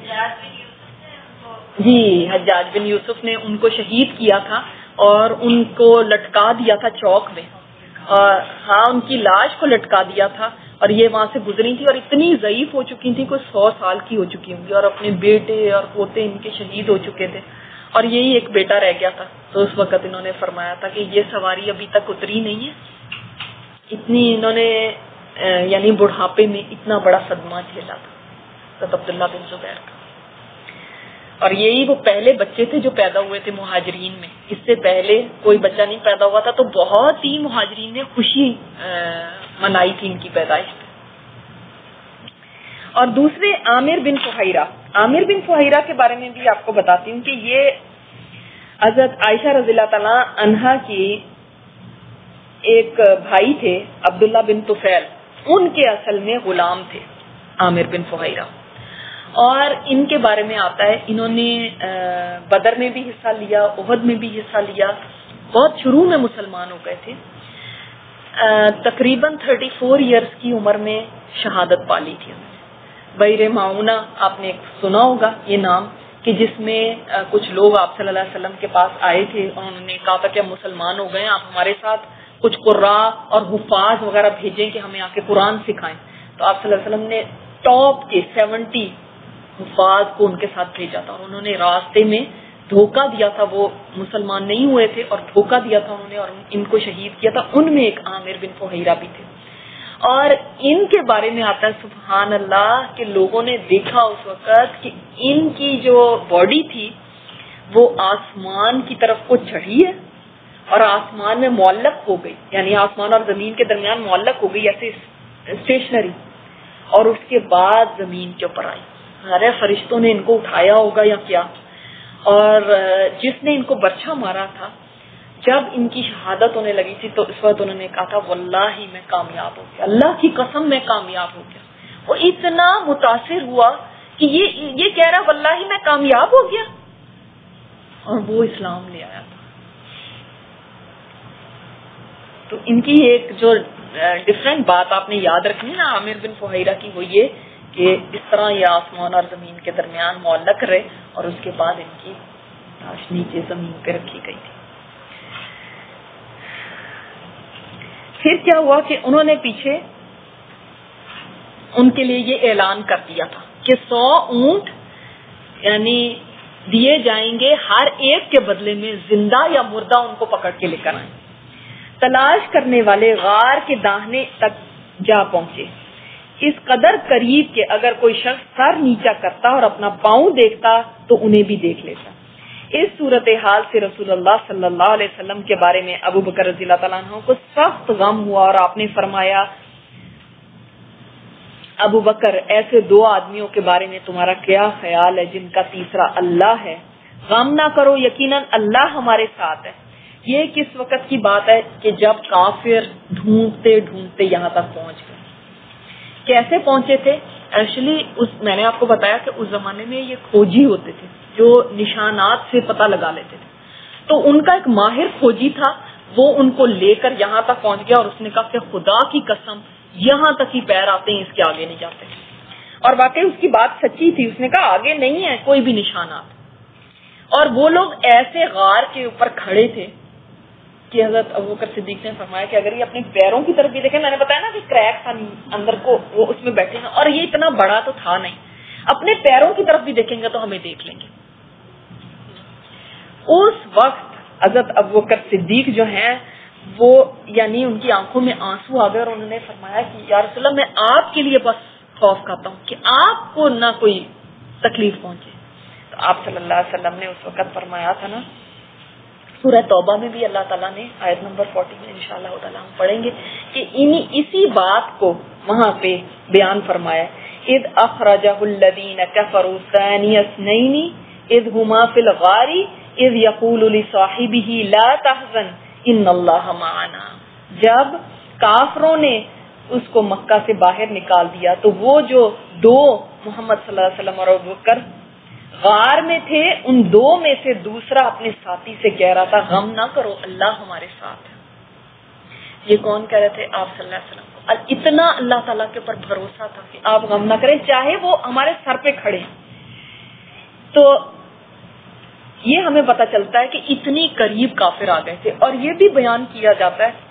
جی حجاج بن یوسف نے ان کو شہید کیا تھا اور ان کو لٹکا دیا تھا چوک میں, اور ہاں ان کی لاش کو لٹکا دیا تھا, اور یہ وہاں سے گزری تھی اور اتنی ضعیف ہو چکی تھی, کوئی سو سال کی ہو چکی ہوں گی, اور اپنے بیٹے اور پوتے ان کے شہید ہو چکے تھے, اور یہی ایک بیٹا رہ گیا تھا. تو اس وقت انہوں نے فرمایا تھا کہ یہ سواری ابھی تک اتری نہیں ہے, اتنی انہوں نے یعنی بڑھاپے میں اتنا بڑا صدمہ جھیلا تھا حضرت عبداللہ بن زبیر کا. اور یہی وہ پہلے بچے تھے جو پیدا ہوئے تھے مہاجرین میں, اس سے پہلے کوئی بچہ نہیں پیدا ہوا تھا, تو بہت ہی مہاجرین نے خوشی منائی تھی ان کی پیدائش پہ. اور دوسرے عامر بن فہیرہ, عامر بن فہیرہ کے بارے میں بھی آپ کو بتاتی ہوں کہ یہ حضرت عائشہ رضی اللہ تعالی عنہا کی ایک بھائی تھے عبداللہ بن طفیل, ان کے اصل میں غلام تھے عامر بن فہیرہ. اور ان کے بارے میں آتا ہے انہوں نے بدر میں بھی حصہ لیا, احد میں بھی حصہ لیا, بہت شروع میں مسلمان ہو گئے تھے. تقریباً تھرٹی فور ایئرس کی عمر میں شہادت پالی تھی. بئر معونہ آپ نے سنا ہوگا یہ نام, کہ جس میں کچھ لوگ آپ صلی اللہ علیہ وسلم کے پاس آئے تھے اور انہوں نے کہا تھا کہ ہم مسلمان ہو گئے, آپ ہمارے ساتھ کچھ قراء اور حفاظ وغیرہ بھیجیں کہ ہمیں آ کے قرآن سکھائیں. تو آپ صلی اللہ علیہ وسلم نے ٹاپ کے سیونٹی حفاظ کو ان کے ساتھ بھیجا تھا, اور انہوں نے راستے میں دھوکہ دیا تھا, وہ مسلمان نہیں ہوئے تھے اور دھوکہ دیا تھا انہوں نے اور ان کو شہید کیا تھا. ان میں ایک عامر بن فہیرہ بھی تھے. اور ان کے بارے میں آتا ہے سبحان اللہ کہ لوگوں نے دیکھا اس وقت کہ ان کی جو باڈی تھی وہ آسمان کی طرف کو چڑھی ہے اور آسمان میں معلق ہو گئی, یعنی آسمان اور زمین کے درمیان معلق ہو گئی ایسے اسٹیشنری, اور اس کے بعد زمین کے اوپر آئی. ارے فرشتوں نے ان کو اٹھایا ہوگا یا کیا. اور جس نے ان کو برچھا مارا تھا, جب ان کی شہادت ہونے لگی تھی تو اس وقت انہوں نے کہا تھا واللہ میں کامیاب ہو گیا, اللہ کی قسم میں کامیاب ہو گیا. وہ اتنا متاثر ہوا کہ یہ یہ کہہ رہا واللہ میں کامیاب ہو گیا, اور وہ اسلام لے آیا تھا. تو ان کی ایک جو ڈفرینٹ بات آپ نے یاد رکھنی نا عامر بن فہیرہ کی, وہ یہ کہ اس طرح یہ آسمان اور زمین کے درمیان معلق رہے اور اس کے بعد ان کی لاش نیچے زمین پہ رکھی گئی تھی. پھر کیا ہوا کہ انہوں نے پیچھے ان کے لیے یہ اعلان کر دیا تھا کہ سو اونٹ یعنی دیے جائیں گے, ہر ایک کے بدلے میں زندہ یا مردہ ان کو پکڑ کے لے کر آئیں. تلاش کرنے والے غار کے داہنے تک جا پہنچے, اس قدر قریب کہ اگر کوئی شخص سر نیچا کرتا اور اپنا پاؤں دیکھتا تو انہیں بھی دیکھ لیتا. اس صورتحال سے رسول اللہ صلی اللہ علیہ وسلم کے بارے میں ابو بکر رضی اللہ تعالیٰ عنہ کو سخت غم ہوا, اور آپ نے فرمایا ابو بکر ایسے دو آدمیوں کے بارے میں تمہارا کیا خیال ہے جن کا تیسرا اللہ ہے, غم نہ کرو یقیناً اللہ ہمارے ساتھ ہے. یہ کس وقت کی بات ہے کہ جب کافر ڈھونڈتے ڈھونڈتے یہاں تک پہنچ گئے. کیسے پہنچے تھے؟ ایکچولی اس میں نے آپ کو بتایا کہ اس زمانے میں یہ کھوجی ہوتے تھے جو نشانات سے پتہ لگا لیتے تھے. تو ان کا ایک ماہر کھوجی تھا, وہ ان کو لے کر یہاں تک پہنچ گیا اور اس نے کہا کہ خدا کی قسم یہاں تک ہی پیر آتے ہیں, اس کے آگے نہیں جاتے. اور واقعی اس کی بات سچی تھی. اس نے کہا آگے نہیں ہے کوئی بھی نشانات. اور وہ لوگ ایسے غار کے اوپر کھڑے تھے کہ حضرت ابوبکر صدیق نے فرمایا کہ اگر یہ اپنے پیروں کی طرف بھی دیکھیں, میں نے بتایا نا کہ کریک تھا اندر کو, وہ اس میں بیٹھے ہیں اور یہ اتنا بڑا تو تھا نہیں, اپنے پیروں کی طرف بھی دیکھیں گے تو ہمیں دیکھ لیں گے. اس وقت حضرت ابوبکر صدیق جو ہیں وہ یعنی ان کی آنکھوں میں آنسو آ گئے اور انہوں نے فرمایا کہ یا رسول اللہ میں آپ کے لیے بس خوف کھاتا ہوں کہ آپ کو نہ کوئی تکلیف پہنچے. تو آپ صلی اللہ علیہ وسلم نے اس وقت فرمایا تھا نا, سورہ توبہ میں بھی اللہ تعالیٰ نے آیت نمبر فورٹی میں انشاءاللہ تعالیٰ ہم پڑھیں گے کہ انہی اسی بات کو وہاں پہ بیان فرمایا, اذ اخرجہ الذین کفروا ثانی اثنین اذ ہما فی الغار اذ یقول لصاحبہ لا تحزن ان اللہ معنا. جب کافروں نے اس کو مکہ سے باہر نکال دیا تو وہ جو دو محمد صلی اللہ علیہ وسلم اور ابوبکر غار میں تھے, ان دو میں سے دوسرا اپنے ساتھی سے کہہ رہا تھا غم نہ کرو اللہ ہمارے ساتھ ہے. یہ کون کہہ رہے تھے؟ آپ صلی اللہ علیہ وسلم کو. اتنا اللہ تعالیٰ کے اوپر بھروسہ تھا کہ آپ غم نہ کریں چاہے وہ ہمارے سر پہ کھڑے. تو یہ ہمیں پتہ چلتا ہے کہ اتنی قریب کافر آ گئے تھے. اور یہ بھی بیان کیا جاتا ہے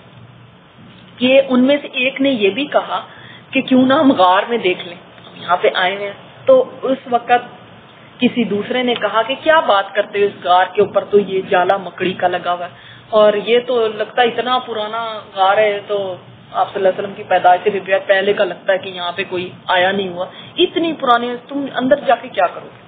کہ ان میں سے ایک نے یہ بھی کہا کہ کیوں نہ ہم غار میں دیکھ لیں, ہم یہاں پہ آئے ہیں. تو اس وقت کسی دوسرے نے کہا کہ کیا بات کرتے ہو, اس غار کے اوپر تو یہ جالا مکڑی کا لگا ہوا ہے اور یہ تو لگتا ہے اتنا پرانا غار ہے, تو آپ صلی اللہ علیہ وسلم کی پیدائش سے بھی پہلے کا لگتا ہے کہ یہاں پہ کوئی آیا نہیں ہوا, اتنی پرانی, تم اندر جا کے کیا کرو گے.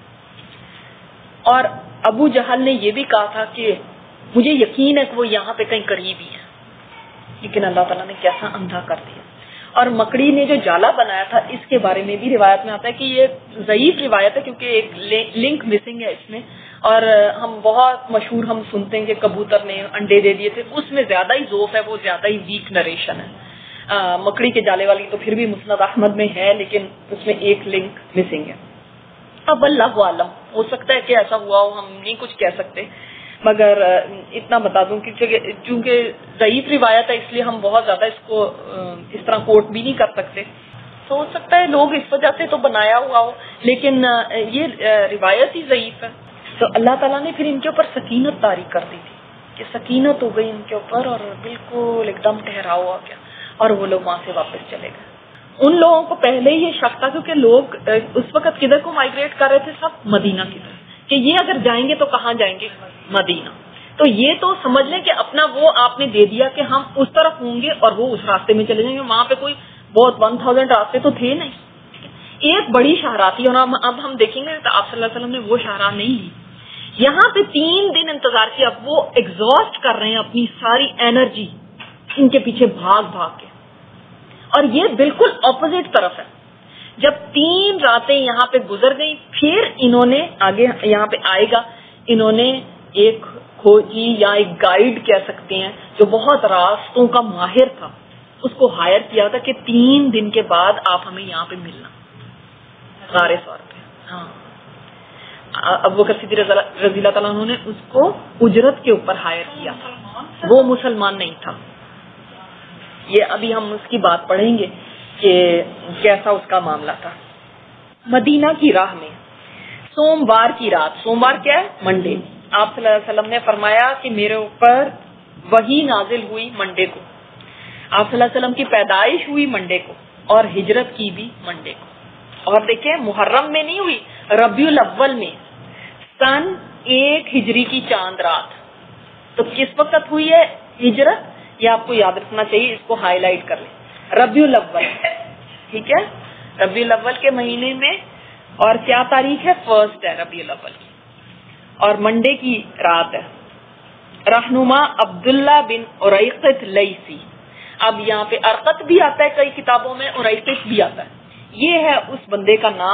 اور ابو جہل نے یہ بھی کہا تھا کہ مجھے یقین ہے کہ وہ یہاں پہ کہیں قریب ہی ہے, لیکن اللہ تعالیٰ نے کیسا اندھا کر دیا. اور مکڑی نے جو جالا بنایا تھا اس کے بارے میں بھی روایت میں آتا ہے کہ یہ ضعیف روایت ہے کیونکہ ایک لنک مسنگ ہے اس میں, اور ہم بہت مشہور ہم سنتے ہیں کہ کبوتر نے انڈے دے دیے تھے, اس میں زیادہ ہی ذوف ہے, وہ زیادہ ہی ویک نریشن ہے. آ, مکڑی کے جالے والی تو پھر بھی مسند احمد میں ہے, لیکن اس میں ایک لنک مسنگ ہے. اب اللہ عالم, ہو سکتا ہے کہ ایسا ہوا ہو, ہم نہیں کچھ کہہ سکتے, مگر اتنا بتا دوں کہ چونکہ ضعیف روایت ہے اس لیے ہم بہت زیادہ اس کو اس طرح کوٹ بھی نہیں کر سکتے. تو ہو سکتا ہے لوگ اس وجہ سے تو بنایا ہوا ہو, لیکن یہ روایت ہی ضعیف ہے. تو اللہ تعالیٰ نے پھر ان کے اوپر سکینت طاری کر دی تھی کہ سکینت ہو گئی ان کے اوپر اور بالکل ایک دم ٹھہراؤ آ گیا, اور وہ لوگ وہاں سے واپس چلے گئے. ان لوگوں کو پہلے ہی یہ شک تھا کیونکہ لوگ اس وقت کدھر کو مائگریٹ کر رہے تھے, سب مدینہ کی طرف, کہ یہ اگر جائیں گے تو کہاں جائیں گے؟ مدینہ. تو یہ تو سمجھ لیں کہ اپنا وہ آپ نے دے دیا کہ ہم اس طرف ہوں گے اور وہ اس راستے میں چلے جائیں گے. وہاں پہ کوئی بہت ون تھاؤزینڈ راستے تو تھے نہیں, ایک بڑی شاہراہ تھی. اور اب ہم دیکھیں گے تو آپ صلی اللہ علیہ وسلم نے وہ شاہراہ نہیں لی, یہاں پہ تین دن انتظار کیا. اب وہ ایگزاسٹ کر رہے ہیں اپنی ساری انرجی ان کے پیچھے بھاگ بھاگ کے, اور یہ بالکل اپوزٹ طرف ہے. جب تین راتیں یہاں پہ گزر گئی, پھر انہوں نے آگے یہاں پہ آئے گا, انہوں نے ایک کھوجی یا ایک گائیڈ کہہ سکتے ہیں جو بہت راستوں کا ماہر تھا, اس کو ہائر کیا تھا کہ تین دن کے بعد آپ ہمیں یہاں پہ ملنا غار ثور پہ. ہاں, ابوبکر صدیق رضی اللہ تعالیٰ عنہ نے اس کو اجرت کے اوپر ہائر کیا. وہ مسلمان نہیں تھا. یہ ابھی ہم اس کی بات پڑھیں گے کہ کیسا اس کا معاملہ تھا. مدینہ کی راہ میں سوموار کی رات, سوموار کیا ہے؟ منڈے. آپ صلی اللہ علیہ وسلم نے فرمایا کہ میرے اوپر وحی نازل ہوئی منڈے کو. آپ صلی اللہ علیہ وسلم کی پیدائش ہوئی منڈے کو اور ہجرت کی بھی منڈے کو. اور دیکھیں محرم میں نہیں ہوئی, ربیع الاول میں سن ایک ہجری کی چاند رات. تو کس وقت ہوئی ہے ہجرت؟ یہ آپ کو یاد رکھنا چاہیے, اس کو ہائی لائٹ کر لیں. ربیع الاول, ٹھیک ہے, ربیع الاول کے مہینے میں, اور کیا تاریخ ہے؟ فرسٹ ہے ربیع الاول کی, اور منڈے کی رات ہے. رہنما عبداللہ بن اریقط لیثی. اب یہاں پہ ارقط بھی آتا ہے کئی کتابوں میں, اریقط بھی آتا ہے. یہ ہے اس بندے کا نام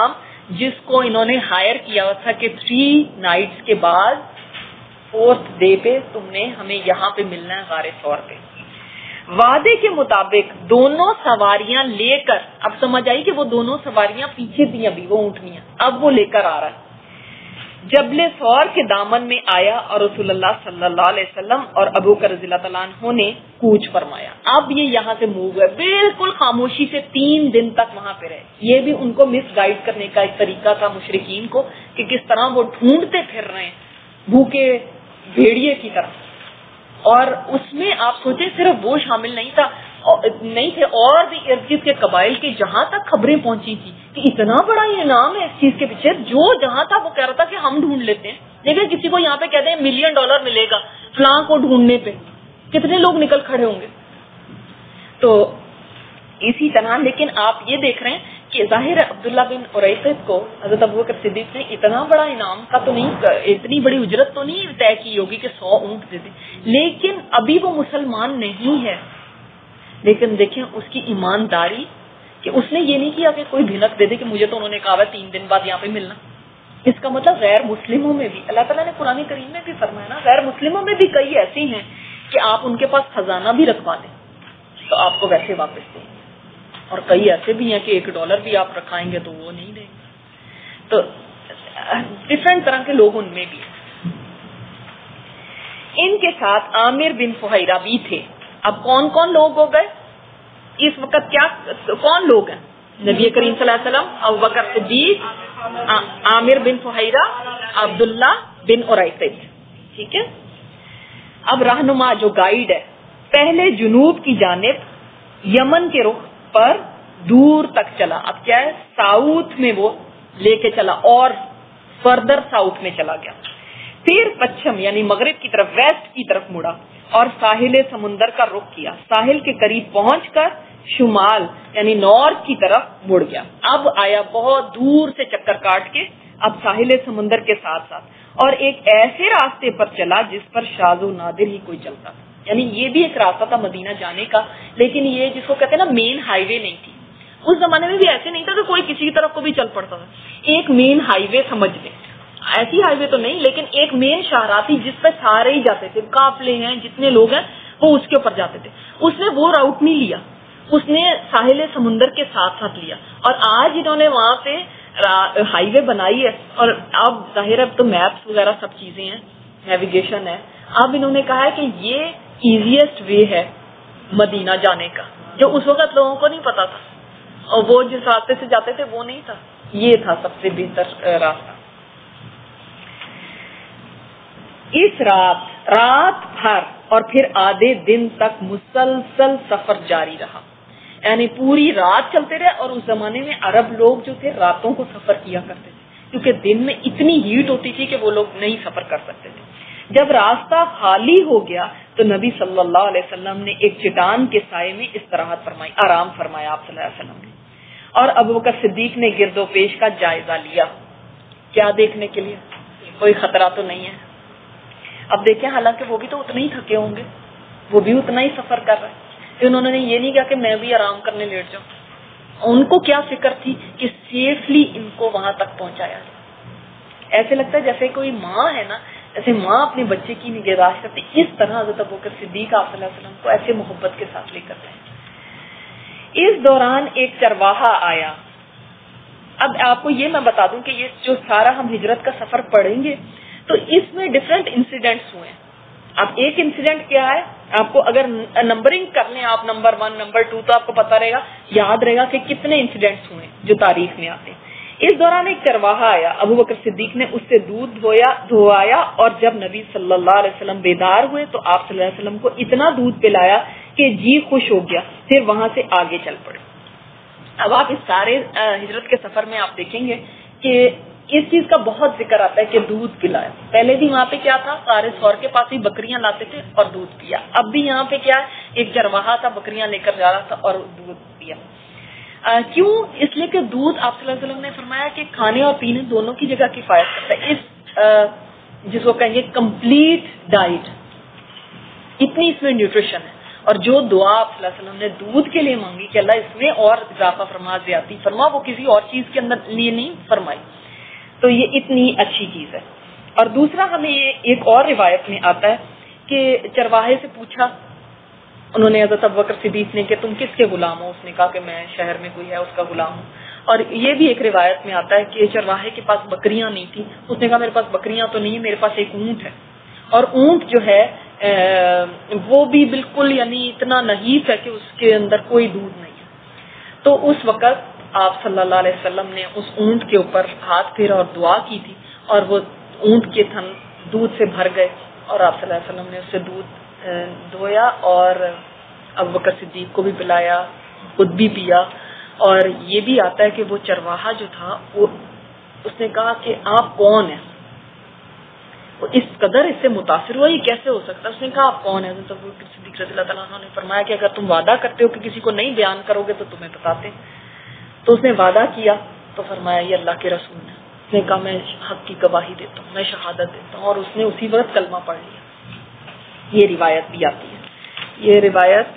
جس کو انہوں نے ہائر کیا تھا کہ تھری نائٹس کے بعد فورتھ ڈے پہ تم نے ہمیں یہاں پہ ملنا ہے غار ثور پہ. وعدے کے مطابق دونوں سواریاں لے کر, اب سمجھ آئی کہ وہ دونوں سواریاں پیچھے تھیں ابھی وہ اونٹنیاں, اب وہ لے کر آ رہا ہے. جبل ثور کے دامن میں آیا اور رسول اللہ صلی اللہ علیہ وسلم اور ابو بکر رضی اللہ تعالیٰ عنہ نے کوچ فرمایا. اب یہ یہاں سے موو ہوئے, بالکل خاموشی سے تین دن تک وہاں پہ رہے. یہ بھی ان کو مس گائیڈ کرنے کا ایک طریقہ تھا مشرکین کو کہ کس طرح وہ ڈھونڈتے پھر رہے ہیں بھوکے بھیڑیے کی طرح. اور اس میں آپ سوچیں صرف وہ شامل نہیں تھا نہیں تھے اور بھی ارد گرد کے قبائل کے جہاں تک خبریں پہنچی تھی کہ اتنا بڑا انعام ہے اس چیز کے پیچھے. جو جہاں تھا وہ کہہ رہا تھا کہ ہم ڈھونڈ لیتے ہیں. دیکھیں کسی کو یہاں پہ کہتے ہیں ملین ڈالر ملے گا فلاں کو ڈھونڈنے پہ, کتنے لوگ نکل کھڑے ہوں گے. تو اسی طرح لیکن آپ یہ دیکھ رہے ہیں کہ ظاہر عبداللہ بن اریقط کو حضرت ابوبکر صدیق نے اتنا بڑا انعام کا تو نہیں, اتنی بڑی اجرت تو نہیں طے کی ہوگی کہ سو اونٹ دے دیں, لیکن ابھی وہ مسلمان نہیں ہے. لیکن دیکھیں اس کی ایمانداری کہ اس نے یہ نہیں کیا کہ کوئی بھنک دے دے کہ مجھے تو انہوں نے کہا ہے تین دن بعد یہاں پہ ملنا. اس کا مطلب غیر مسلموں میں بھی اللہ تعالیٰ نے قرآن کریم میں بھی فرمایا نا, غیر مسلموں میں بھی کئی ایسے ہیں کہ آپ ان کے پاس خزانہ بھی رکھوا دیں تو آپ کو ویسے واپس دیں, اور کئی ایسے بھی ہیں کہ ایک ڈالر بھی آپ رکھائیں گے تو وہ نہیں دیں گے. تو ڈفرینٹ طرح کے لوگ ان میں بھی ہیں. ان کے ساتھ عامر بن فہیرہ بھی تھے. اب کون کون لوگ ہو گئے اس وقت, کیا کون لوگ ہیں؟ نبی کریم صلی اللہ علیہ وسلم, ابوبکر صدیق, عامر بن فہیرہ, عبداللہ بن اریقط. ٹھیک ہے. اب رہنما جو گائیڈ ہے پہلے جنوب کی جانب یمن کے رخ پر دور تک چلا. اب کیا ہے ساؤتھ میں وہ لے کے چلا اور فردر ساؤتھ میں چلا گیا. پھر پچھم یعنی مغرب کی طرف ویسٹ کی طرف مڑا اور ساحل سمندر کا رخ کیا. ساحل کے قریب پہنچ کر شمال یعنی نارتھ کی طرف مڑ گیا. اب آیا بہت دور سے چکر کاٹ کے اب ساحل سمندر کے ساتھ ساتھ اور ایک ایسے راستے پر چلا جس پر شاذ و نادر ہی کوئی چلتا تھا. یعنی یہ بھی ایک راستہ تھا مدینہ جانے کا, لیکن یہ جس کو کہتے ہیں نا مین ہائی وے نہیں تھی. اس زمانے میں بھی ایسے نہیں تھا کہ کوئی کسی کی طرف کو بھی چل پڑتا تھا. ایک مین ہائی وے سمجھ لیں, ایسی ہائی وے تو نہیں لیکن ایک مین شاہراہ تھی جس پہ سارے ہی جاتے تھے, قافلے ہیں جتنے لوگ ہیں وہ اس کے اوپر جاتے تھے. اس نے وہ راؤٹ نہیں لیا, اس نے ساحل سمندر کے ساتھ ساتھ لیا. اور آج انہوں نے وہاں پہ ہائی وے بنائی ہے اور اب ظاہر اب تو میپس وغیرہ سب چیزیں ہیں, نیویگیشن ہے. اب انہوں نے کہا ہے کہ یہ ایزیسٹ وے ہے مدینہ جانے کا, جو اس وقت لوگوں کو نہیں پتا تھا اور وہ جس راستے سے جاتے تھے وہ نہیں تھا, یہ تھا سب سے بہتر راستہ. اس رات رات بھر اور پھر آدھے دن تک مسلسل سفر جاری رہا, یعنی پوری رات چلتے رہے. اور اس زمانے میں عرب لوگ جو تھے راتوں کو سفر کیا کرتے تھے کیونکہ دن میں اتنی ہیٹ ہوتی تھی کہ وہ لوگ نہیں سفر کر سکتے تھے. جب راستہ خالی ہو گیا تو نبی صلی اللہ علیہ وسلم نے ایک چٹان کے سائے میں استراحت فرمائی, آرام فرمایا آپ صلی اللہ علیہ وسلم نے. اور ابوبکر صدیق نے گرد و پیش کا جائزہ لیا. کیا دیکھنے کے لیے؟ کوئی خطرہ تو نہیں ہے. اب دیکھیں حالانکہ وہ بھی تو اتنے ہی تھکے ہوں گے, وہ بھی اتنا ہی سفر کر رہے ہیں. انہوں نے یہ نہیں کہا کہ میں بھی آرام کرنے لیٹ جاؤں. ان کو کیا فکر تھی کہ سیفلی ان کو وہاں تک پہنچایا جائے. ایسے لگتا ہے جیسے کوئی ماں ہے نا, جیسے ماں اپنے بچے کی نگہداشت کرتی, اس طرح حضرت ابوبکر صدیق صلی اللہ علیہ وسلم کو ایسے محبت کے ساتھ لے کر گئے. اس دوران ایک چرواہا آیا. اب آپ کو یہ میں بتا دوں کہ یہ جو سارا ہم ہجرت کا سفر پڑھیں گے تو اس میں ڈفرینٹ انسیڈنٹس ہوئے. اب ایک انسیڈنٹ کیا ہے, آپ کو اگر نمبرنگ کر لیں آپ نمبر ون نمبر ٹو تو آپ کو پتا رہے گا, یاد رہے گا کہ کتنے انسیڈنٹس ہوئے جو تاریخ میں آتے ہیں. اس دوران ایک چرواہا آیا, ابوبکر صدیق نے اس سے دودھ دھویا دھوایا اور جب نبی صلی اللہ علیہ وسلم بیدار ہوئے تو آپ صلی اللہ علیہ وسلم کو اتنا دودھ پلایا کہ جی خوش ہو گیا. پھر وہاں سے آگے چل پڑے. اب آپ اس سارے ہجرت کے سفر میں آپ دیکھیں گے کہ اس چیز کا بہت ذکر آتا ہے کہ دودھ پلایا. پہلے بھی وہاں پہ کیا تھا, سارے سور کے پاس ہی بکریاں لاتے تھے اور دودھ پیا. اب بھی یہاں پہ کیا ہے, ایک چرواہا تھا بکریاں لے کر جا رہا تھا اور دودھ پیا. آ, کیوں؟ اس لیے کہ دودھ آپ صلی اللہ علیہ وسلم نے فرمایا کہ کھانے اور پینے دونوں کی جگہ کفایت کرتا ہے. اس آ, جس کو کہیں گے کمپلیٹ ڈائٹ, اتنی اس میں نیوٹریشن ہے. اور جو دعا آپ صلی اللہ علیہ وسلم نے دودھ کے لیے مانگی کہ اللہ اس میں اور اضافہ فرما، زیادتی فرما، وہ کسی اور چیز کے اندر لیے نہیں فرمائی. تو یہ اتنی اچھی چیز ہے. اور دوسرا ہمیں یہ ایک اور روایت میں آتا ہے کہ چرواہے سے پوچھا انہوں نے حضرت ابوبکر صدیق نے کہ تم کس کے غلام ہو؟ اس نے کہا کہ میں شہر میں کوئی ہے اس کا غلام ہوں. اور یہ بھی ایک روایت میں آتا ہے کہ چرواہے کے پاس بکریاں نہیں تھی. اس نے کہا میرے پاس بکریاں تو نہیں، میرے پاس ایک اونٹ ہے، اور اونٹ جو ہے وہ بھی بالکل یعنی اتنا نحیف ہے کہ اس کے اندر کوئی دودھ نہیں ہے. تو اس وقت آپ صلی اللہ علیہ وسلم نے اس اونٹ کے اوپر ہاتھ پھیرا اور دعا کی تھی، اور وہ اونٹ کے تھن دودھ سے بھر گئے، اور آپ صلی اللہ علیہ وسلم نے اس سے دودھ دھویا اور ابوبکر صدیق کو بھی پلایا، خود بھی پیا. اور یہ بھی آتا ہے کہ وہ چرواہا جو تھا وہ اس نے کہا کہ آپ کون ہیں؟ وہ اس قدر اس سے متاثر ہوا یہ کیسے ہو سکتا ہے. اس نے کہا آپ کون ہیں؟ حضرت ابوبکر صدیق رضی اللہ تعالیٰ عنہ نے فرمایا کہ اگر تم وعدہ کرتے ہو کہ کسی کو نہیں بیان کرو گے تو تمہیں بتاتے. تو اس نے وعدہ کیا تو فرمایا یہ اللہ کے رسول ہے. اس نے کہا میں حق کی گواہی دیتا ہوں، میں شہادت دیتا ہوں، اور اس نے اسی وقت کلمہ پڑھ لیا. یہ روایت بھی آتی ہے. یہ روایت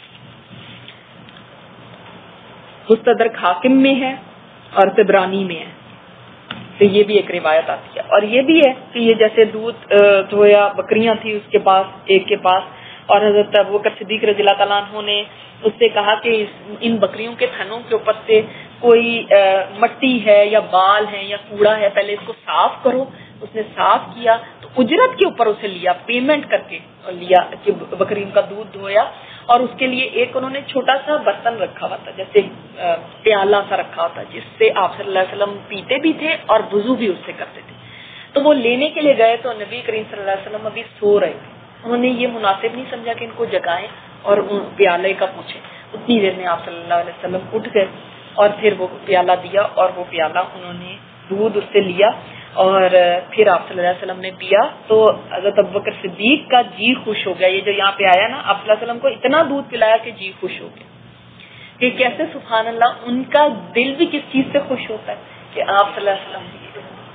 مستدرک حاکم میں ہے اور طبرانی میں ہے. تو یہ بھی ایک روایت آتی ہے. اور یہ بھی ہے کہ یہ جیسے دودھ دھویا، بکریاں تھی اس کے پاس، ایک کے پاس، اور حضرت ابوبکر صدیق رضی اللہ تعالیٰ عنہ نے اس سے کہا کہ ان بکریوں کے تھنوں کے اوپر سے کوئی مٹی ہے یا بال ہے یا کوڑا ہے، پہلے اس کو صاف کرو. اس نے صاف کیا تو اجرت کے اوپر اسے لیا، پیمنٹ کر کے لیا کہ بکریوں کا دودھ دھویا. اور اس کے لیے ایک انہوں نے چھوٹا سا برتن رکھا ہوا تھا، جیسے پیالہ سا رکھا ہوتا، جس سے آپ صلی اللہ علیہ وسلم پیتے بھی تھے اور وضو بھی اس سے کرتے تھے. تو وہ لینے کے لیے گئے تو نبی کریم صلی اللہ علیہ وسلم ابھی سو رہے تھے. انہوں نے یہ مناسب نہیں سمجھا کہ ان کو جگائیں اور پیالے کا پوچھیں. اتنی دیر میں آپ صلی اللہ علیہ وسلم اٹھ گئے اور پھر وہ پیالہ دیا، اور وہ پیالہ انہوں نے دودھ اس سے لیا اور پھر آپ صلی اللہ علیہ وسلم نے پیا. تو حضرت ابوبکر صدیق کا جی خوش ہو گیا. یہ جو یہاں پہ آیا نا، آپ صلی اللہ علیہ وسلم کو اتنا دودھ پلایا کہ جی خوش ہو گیا. کہ کیسے سبحان اللہ ان کا دل بھی کس چیز سے خوش ہوتا ہے کہ آپ صلی اللہ علیہ وسلم بھی.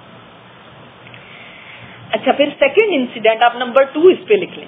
اچھا، پھر سیکنڈ انسیڈنٹ آپ نمبر ٹو اس پہ لکھ لیں.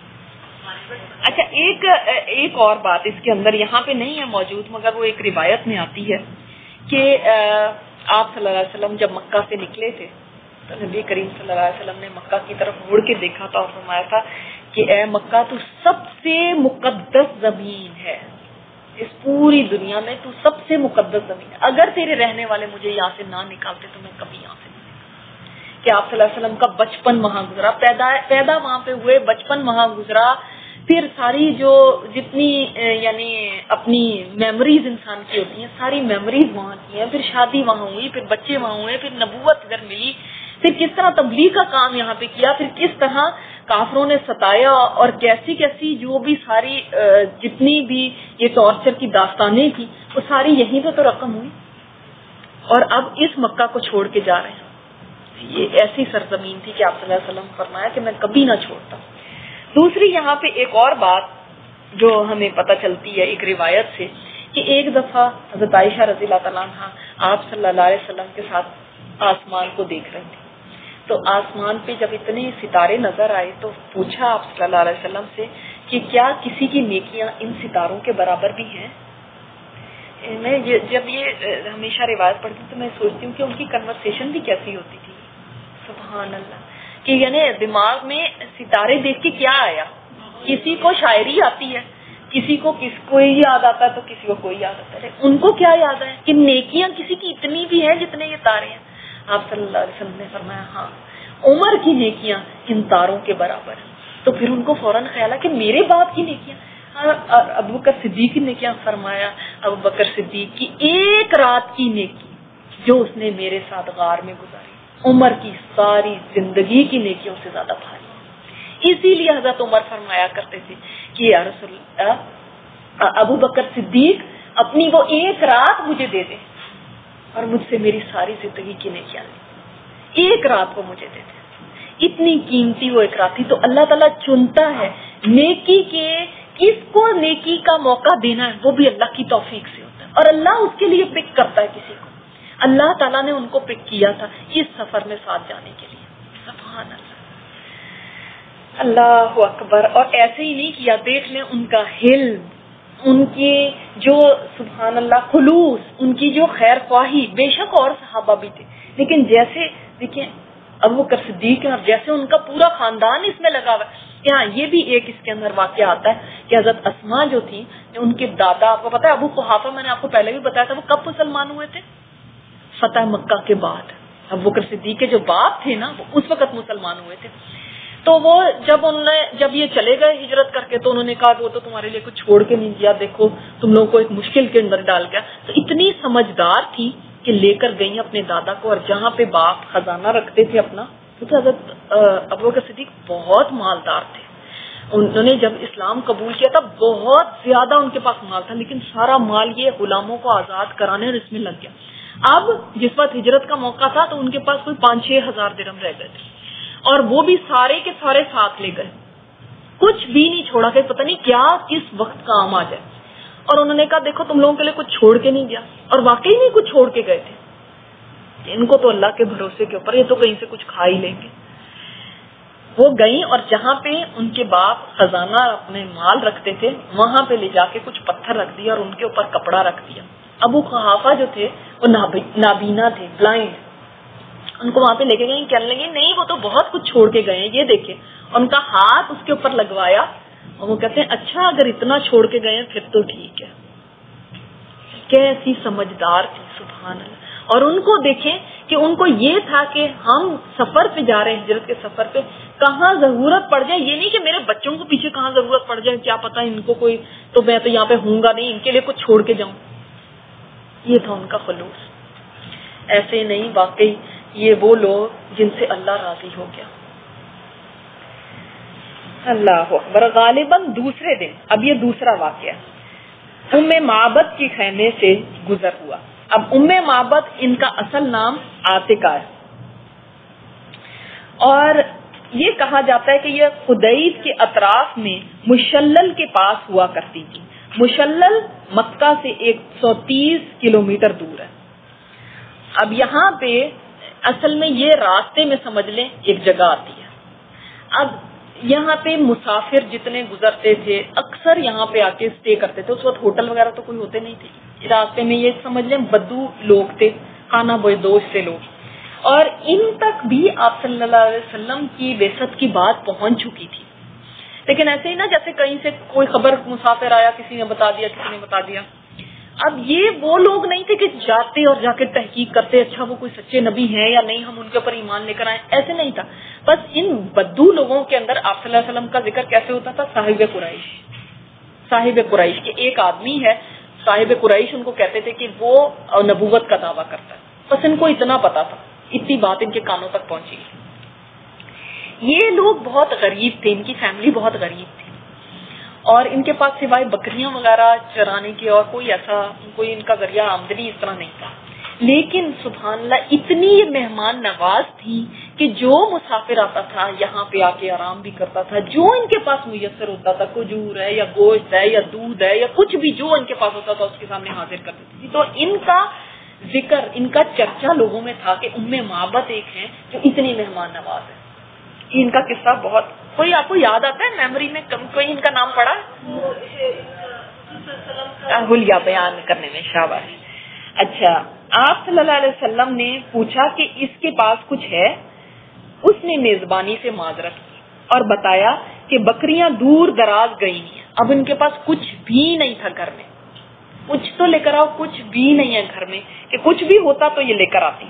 اچھا، ایک ایک اور بات اس کے اندر یہاں پہ نہیں ہے موجود، مگر وہ ایک روایت میں آتی ہے کہ آپ صلی اللہ علیہ وسلم جب مکہ سے نکلے تھے تو نبی کریم صلی اللہ علیہ وسلم نے مکہ کی طرف مڑ کے دیکھا تھا اور فرمایا تھا کہ اے مکہ، تو سب سے مقدس زمین ہے اس پوری دنیا میں، تو سب سے مقدس زمین ہے. اگر تیرے رہنے والے مجھے یہاں سے نہ نکالتے تو میں کبھی یہاں سے نہیں. کہ آپ صلی اللہ علیہ وسلم کا بچپن وہاں گزرا، پیدا پیدا وہاں پہ ہوئے، بچپن وہاں گزرا، پھر ساری جو جتنی یعنی اپنی میموریز انسان کی ہوتی ہیں ساری میموریز وہاں کی ہیں، پھر شادی وہاں ہوئی، پھر بچے وہاں ہوئے، پھر نبوت ادھر ملی، پھر کس طرح تبلیغ کا کام یہاں پہ کیا، پھر کس طرح کافروں نے ستایا، اور کیسی کیسی جو بھی ساری جتنی بھی یہ ٹارچر کی داستانیں تھی وہ ساری یہیں پہ تو رقم ہوئی. اور اب اس مکہ کو چھوڑ کے جا رہے ہیں. یہ ایسی سرزمین تھی کہ آپ صلی اللہ علیہ وسلم فرمایا کہ میں کبھی نہ چھوڑتا. دوسری یہاں پہ ایک اور بات جو ہمیں پتہ چلتی ہے ایک روایت سے کہ ایک دفعہ حضرت عائشہ رضی اللہ تعالیٰ عنہ آپ صلی اللہ علیہ وسلم کے ساتھ آسمان کو دیکھ رہے تھے. تو آسمان پہ جب اتنے ستارے نظر آئے تو پوچھا آپ صلی اللہ علیہ وسلم سے کہ کیا کسی کی نیکیاں ان ستاروں کے برابر بھی ہیں؟ میں جب یہ ہمیشہ روایت پڑھتی ہوں تو میں سوچتی ہوں کہ ان کی کنورسیشن بھی کیسی ہوتی تھی. سبحان اللہ، کہ یعنی دماغ میں ستارے دیکھ کے کیا آیا. کسی کو شاعری آتی ہے، کسی کو کس کوئی یاد آتا ہے تو کسی کو کوئی یاد آتا ہے. ان کو کیا یاد ہے کہ نیکیاں کسی کی اتنی بھی ہیں جتنے یہ تارے ہیں. آپ صلی اللہ علیہ وسلم نے فرمایا ہاں عمر کی نیکیاں ان تاروں کے برابر ہیں. تو پھر ان کو فوراً خیال ہے کہ میرے باپ کی نیکیاں، ابو بکر صدیق کی نیکیاں. فرمایا ابو بکر صدیق کی ایک رات کی نیکی جو اس نے میرے ساتھ غار میں گزاری عمر کی ساری زندگی کی نیکیوں سے زیادہ بھاری. اسی لیے حضرت عمر فرمایا کرتے تھے کہ یا رسول اللہ، ابو بکر صدیق اپنی وہ ایک رات مجھے دے دے اور مجھ سے میری ساری زندگی کی نیکیاں لے. ایک رات کو مجھے دے دے. اتنی قیمتی وہ ایک رات تھی. تو اللہ تعالیٰ چنتا ہے نیکی کے، کس کو نیکی کا موقع دینا ہے وہ بھی اللہ کی توفیق سے ہوتا ہے، اور اللہ اس کے لیے پک کرتا ہے کسی کو. اللہ تعالیٰ نے ان کو پک کیا تھا اس سفر میں ساتھ جانے کے لیے. سبحان اللہ. اللہ اکبر. اور ایسے ہی نہیں کیا, دیکھ لیں ان کا حلم, ان کی جو سبحان اللہ خلوص, ان کی جو خیر خواہی. بے شک اور صحابہ بھی تھے, لیکن جیسے دیکھیں ابو بکر صدیق اور جیسے ان کا پورا خاندان اس میں لگا ہوا ہے. یہاں یہ بھی ایک اس کے اندر واقعہ آتا ہے کہ حضرت اسماء جو تھی, ان کے دادا, آپ کو پتا ہے ابو قحافہ, میں نے آپ کو پہلے بھی بتایا تھا, وہ کب مسلمان ہوئے تھے؟ فتح مکہ کے بعد. ابو بکر صدیق کے جو باپ تھے نا, وہ اس وقت مسلمان ہوئے تھے. تو وہ جب انہوں نے جب یہ چلے گئے ہجرت کر کے, تو انہوں نے کہا کہ وہ تو تمہارے لیے کچھ چھوڑ کے نہیں گیا, دیکھو تم لوگوں کو ایک مشکل کے اندر ڈال گیا. تو اتنی سمجھدار تھی کہ لے کر گئی اپنے دادا کو, اور جہاں پہ باپ خزانہ رکھتے تھے اپنا, کیونکہ حضرت ابو بکر صدیق بہت مالدار تھے. انہوں نے جب اسلام قبول کیا تھا بہت زیادہ ان کے پاس مال تھا, لیکن سارا مال یہ غلاموں کو آزاد کرانے اور اس میں لگ گیا. اب جس وقت ہجرت کا موقع تھا تو ان کے پاس کوئی پانچ چھ ہزار درہم رہ گئے تھے, اور وہ بھی سارے کے سارے ساتھ لے گئے, کچھ بھی نہیں چھوڑا کہ پتہ نہیں کیا کس وقت کام آ جائے. اور انہوں نے کہا دیکھو تم لوگوں کے لیے کچھ چھوڑ کے نہیں گیا, اور واقعی نہیں کچھ چھوڑ کے گئے تھے. ان کو تو اللہ کے بھروسے کے اوپر, یہ تو کہیں سے کچھ کھا ہی لیں گے. وہ گئیں اور جہاں پہ ان کے باپ خزانہ اپنے مال رکھتے تھے, وہاں پہ لے جا کے کچھ پتھر رکھ دیا اور ان کے اوپر کپڑا رکھ دیا. ابو قحافہ جو تھے وہ نابینا تھے, بلائنڈ. ان کو وہاں پہ لے کے گئے, کہنے لگے نہیں وہ تو بہت کچھ چھوڑ کے گئے ہیں, یہ دیکھیں. ان کا ہاتھ اس کے اوپر لگوایا, اور وہ کہتے ہیں اچھا اگر اتنا چھوڑ کے گئے ہیں پھر تو ٹھیک ہے. کیسی سمجھدار تھی, سبحان اللہ. اور ان کو دیکھیں کہ ان کو یہ تھا کہ ہم سفر پہ جا رہے ہیں, ہجرت کے سفر پہ, کہاں ضرورت پڑ جائے, یہ نہیں کہ میرے بچوں کو پیچھے کہاں ضرورت پڑ جائے, کیا پتا ان کو کوئی, تو میں تو یہاں پہ ہوں گا نہیں, ان کے لیے کچھ چھوڑ کے جاؤں. یہ تھا ان کا خلوص. ایسے نہیں, واقعی یہ وہ لوگ جن سے اللہ راضی ہو گیا. اللہ اکبر. غالباً دوسرے دن, اب یہ دوسرا واقعہ, ام معبد کے خیمے سے گزر ہوا. اب ام معبد ان کا اصل نام عاتقہ ہے, اور یہ کہا جاتا ہے کہ یہ خدیب کے اطراف میں مشلل کے پاس ہوا کرتی تھی. مشلل مکہ سے ایک سو تیس کلو میٹر دور ہے. اب یہاں پہ اصل میں یہ راستے میں سمجھ لیں ایک جگہ آتی ہے. اب یہاں پہ مسافر جتنے گزرتے تھے اکثر یہاں پہ آ کے اسٹے کرتے تھے. اس وقت ہوٹل وغیرہ تو کوئی ہوتے نہیں تھے. راستے میں یہ سمجھ لیں بدو لوگ تھے, خانہ بدوش سے لوگ, اور ان تک بھی آپ صلی اللہ علیہ وسلم کی بعثت کی بات پہنچ چکی تھی. لیکن ایسے ہی نا جیسے کہیں سے کوئی خبر مسافر آیا, کسی نے بتا دیا, کسی نے بتا دیا. اب یہ وہ لوگ نہیں تھے کہ جاتے اور جا کے تحقیق کرتے اچھا وہ کوئی سچے نبی ہیں یا نہیں, ہم ان کے اوپر ایمان لے کر آئے, ایسے نہیں تھا. بس ان بدو لوگوں کے اندر آپ صلی اللہ علیہ وسلم کا ذکر کیسے ہوتا تھا؟ صاحب قریش. صاحب قریش کے ایک آدمی ہے, صاحب قریش ان کو کہتے تھے کہ وہ نبوت کا دعویٰ کرتا ہے. بس ان کو اتنا پتا تھا, اتنی بات ان کے کانوں تک پہنچی. یہ لوگ بہت غریب تھے, ان کی فیملی بہت غریب تھی, اور ان کے پاس سوائے بکریاں وغیرہ چرانے کے اور کوئی ایسا کوئی ان کا ذریعہ آمدنی اس طرح نہیں تھا. لیکن سبحان اللہ اتنی مہمان نواز تھی کہ جو مسافر آتا تھا یہاں پہ آ کے آرام بھی کرتا تھا. جو ان کے پاس میسر ہوتا تھا, کھجور ہے یا گوشت ہے یا دودھ ہے یا کچھ بھی جو ان کے پاس ہوتا تھا اس کے سامنے حاضر کر دیتی تھی. تو ان کا ذکر, ان کا چرچا لوگوں میں تھا کہ ام معبد ایک ہیں جو اتنی مہمان نواز ہے. ان کا قصہ بہت, کوئی آپ کو یاد آتا ہے میموری میں کوئی ان کا نام پڑا حلیہ بیان کرنے میں؟ شاباش. اچھا, آپ صلی اللہ علیہ وسلم نے پوچھا کہ اس کے پاس کچھ ہے. اس نے میزبانی سے معذرت کی اور بتایا کہ بکریاں دور دراز گئی ہیں, اب ان کے پاس کچھ بھی نہیں تھا گھر میں. کچھ تو لے کر آؤ, کچھ بھی نہیں ہے گھر میں, کہ کچھ بھی ہوتا تو یہ لے کر آتی.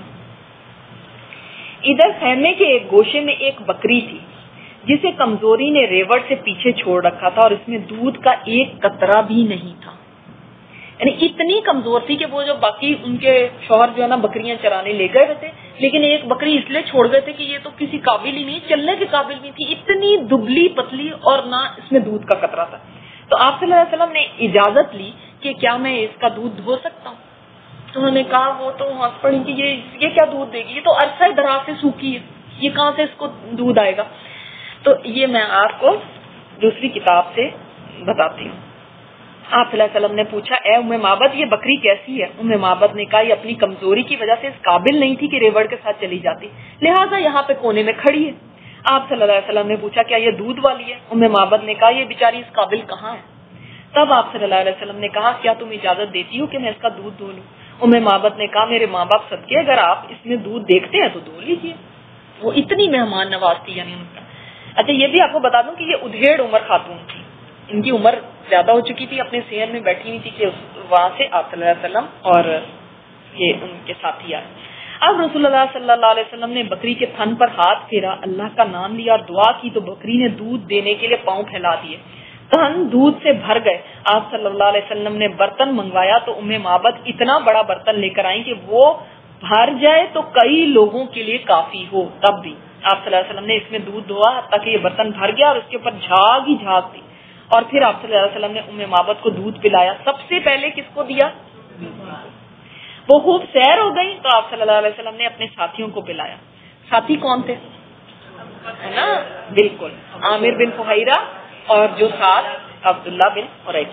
ادھر خیمے کے ایک گوشے میں ایک بکری تھی جسے کمزوری نے ریوڑ سے پیچھے چھوڑ رکھا تھا, اور اس میں دودھ کا ایک قطرہ بھی نہیں تھا. یعنی اتنی کمزور تھی کہ وہ جو باقی ان کے شوہر جو ہے نا بکریاں چرانے لے گئے تھے, لیکن ایک بکری اس لیے چھوڑ گئے تھے کہ یہ تو کسی قابل ہی نہیں, چلنے کے قابل نہیں تھی, اتنی دبلی پتلی, اور نہ اس میں دودھ کا قطرہ تھا. تو آپ صلی اللہ علیہ وسلم نے اجازت لی کہ کیا میں اس کا دودھ دھو سکتا ہوں؟ تو انہوں نے کہا, وہ تو ہنس پڑی کہ یہ یہ کیا دودھ دے گی, یہ تو عرصہ دراز سے سوکھی ہے, یہ کہاں سے اس کو دودھ آئے گا. تو یہ میں آپ کو دوسری کتاب سے بتاتی ہوں. آپ صلی اللہ علیہ وسلم نے پوچھا, اے ام معبد یہ بکری کیسی ہے؟ ام معبد نے کہا, یہ اپنی کمزوری کی وجہ سے اس قابل نہیں تھی کہ ریوڑ کے ساتھ چلی جاتی, لہٰذا یہاں پہ کونے میں کھڑی ہے. آپ صلی اللہ علیہ وسلم نے پوچھا کیا یہ دودھ والی ہے؟ ام معبد نے کہا یہ بیچاری اس قابل کہاں ہے. تب آپ صلی اللہ علیہ وسلم نے کہا کیا تم اجازت دیتی ہو کہ میں اس کا دودھ دھو لوں؟ ام معبد نے کہا میرے ماں باپ صدقے اگر آپ اس میں دودھ دیکھتے ہیں تو دھو لیجیے. وہ اتنی مہمان نواز تھی یعنی ان کا. اچھا یہ بھی آپ کو بتا دوں کہ یہ ادھیڑ عمر خاتون تھی, ان کی عمر زیادہ ہو چکی تھی, اپنے صحن میں بیٹھی ہوئی تھی کہ وہاں سے آپ صلی اللہ علیہ وسلم اور یہ ان کے ساتھی آئے. اب رسول اللہ صلی اللہ علیہ وسلم نے بکری کے تھن پر ہاتھ پھیرا, اللہ کا نام لیا اور دعا کی تو بکری نے دودھ دینے کے لیے پاؤں پھیلا دیے. تھن دودھ سے بھر گئے. آپ صلی اللہ علیہ وسلم نے برتن منگوایا تو ام معبد اتنا بڑا برتن لے کر آئیں کہ وہ بھر جائے تو کئی لوگوں کے لیے کافی ہو. تب بھی آپ صلی اللہ علیہ وسلم نے اس میں دودھ دھوا حتیٰ کہ یہ برتن بھر گیا اور اس کے اوپر جھاگ ہی جھاگ تھی. اور پھر آپ صلی اللہ علیہ وسلم نے ام معبد کو دودھ پلایا. سب سے پہلے کس کو دیا؟ وہ خوب سیر ہو گئی تو آپ صلی اللہ علیہ وسلم نے اپنے ساتھیوں کو پلایا. ساتھی کون تھے؟ ہے نا, بالکل عامر بن فہیرہ اور جو ساتھ عبداللہ بن حریثہ.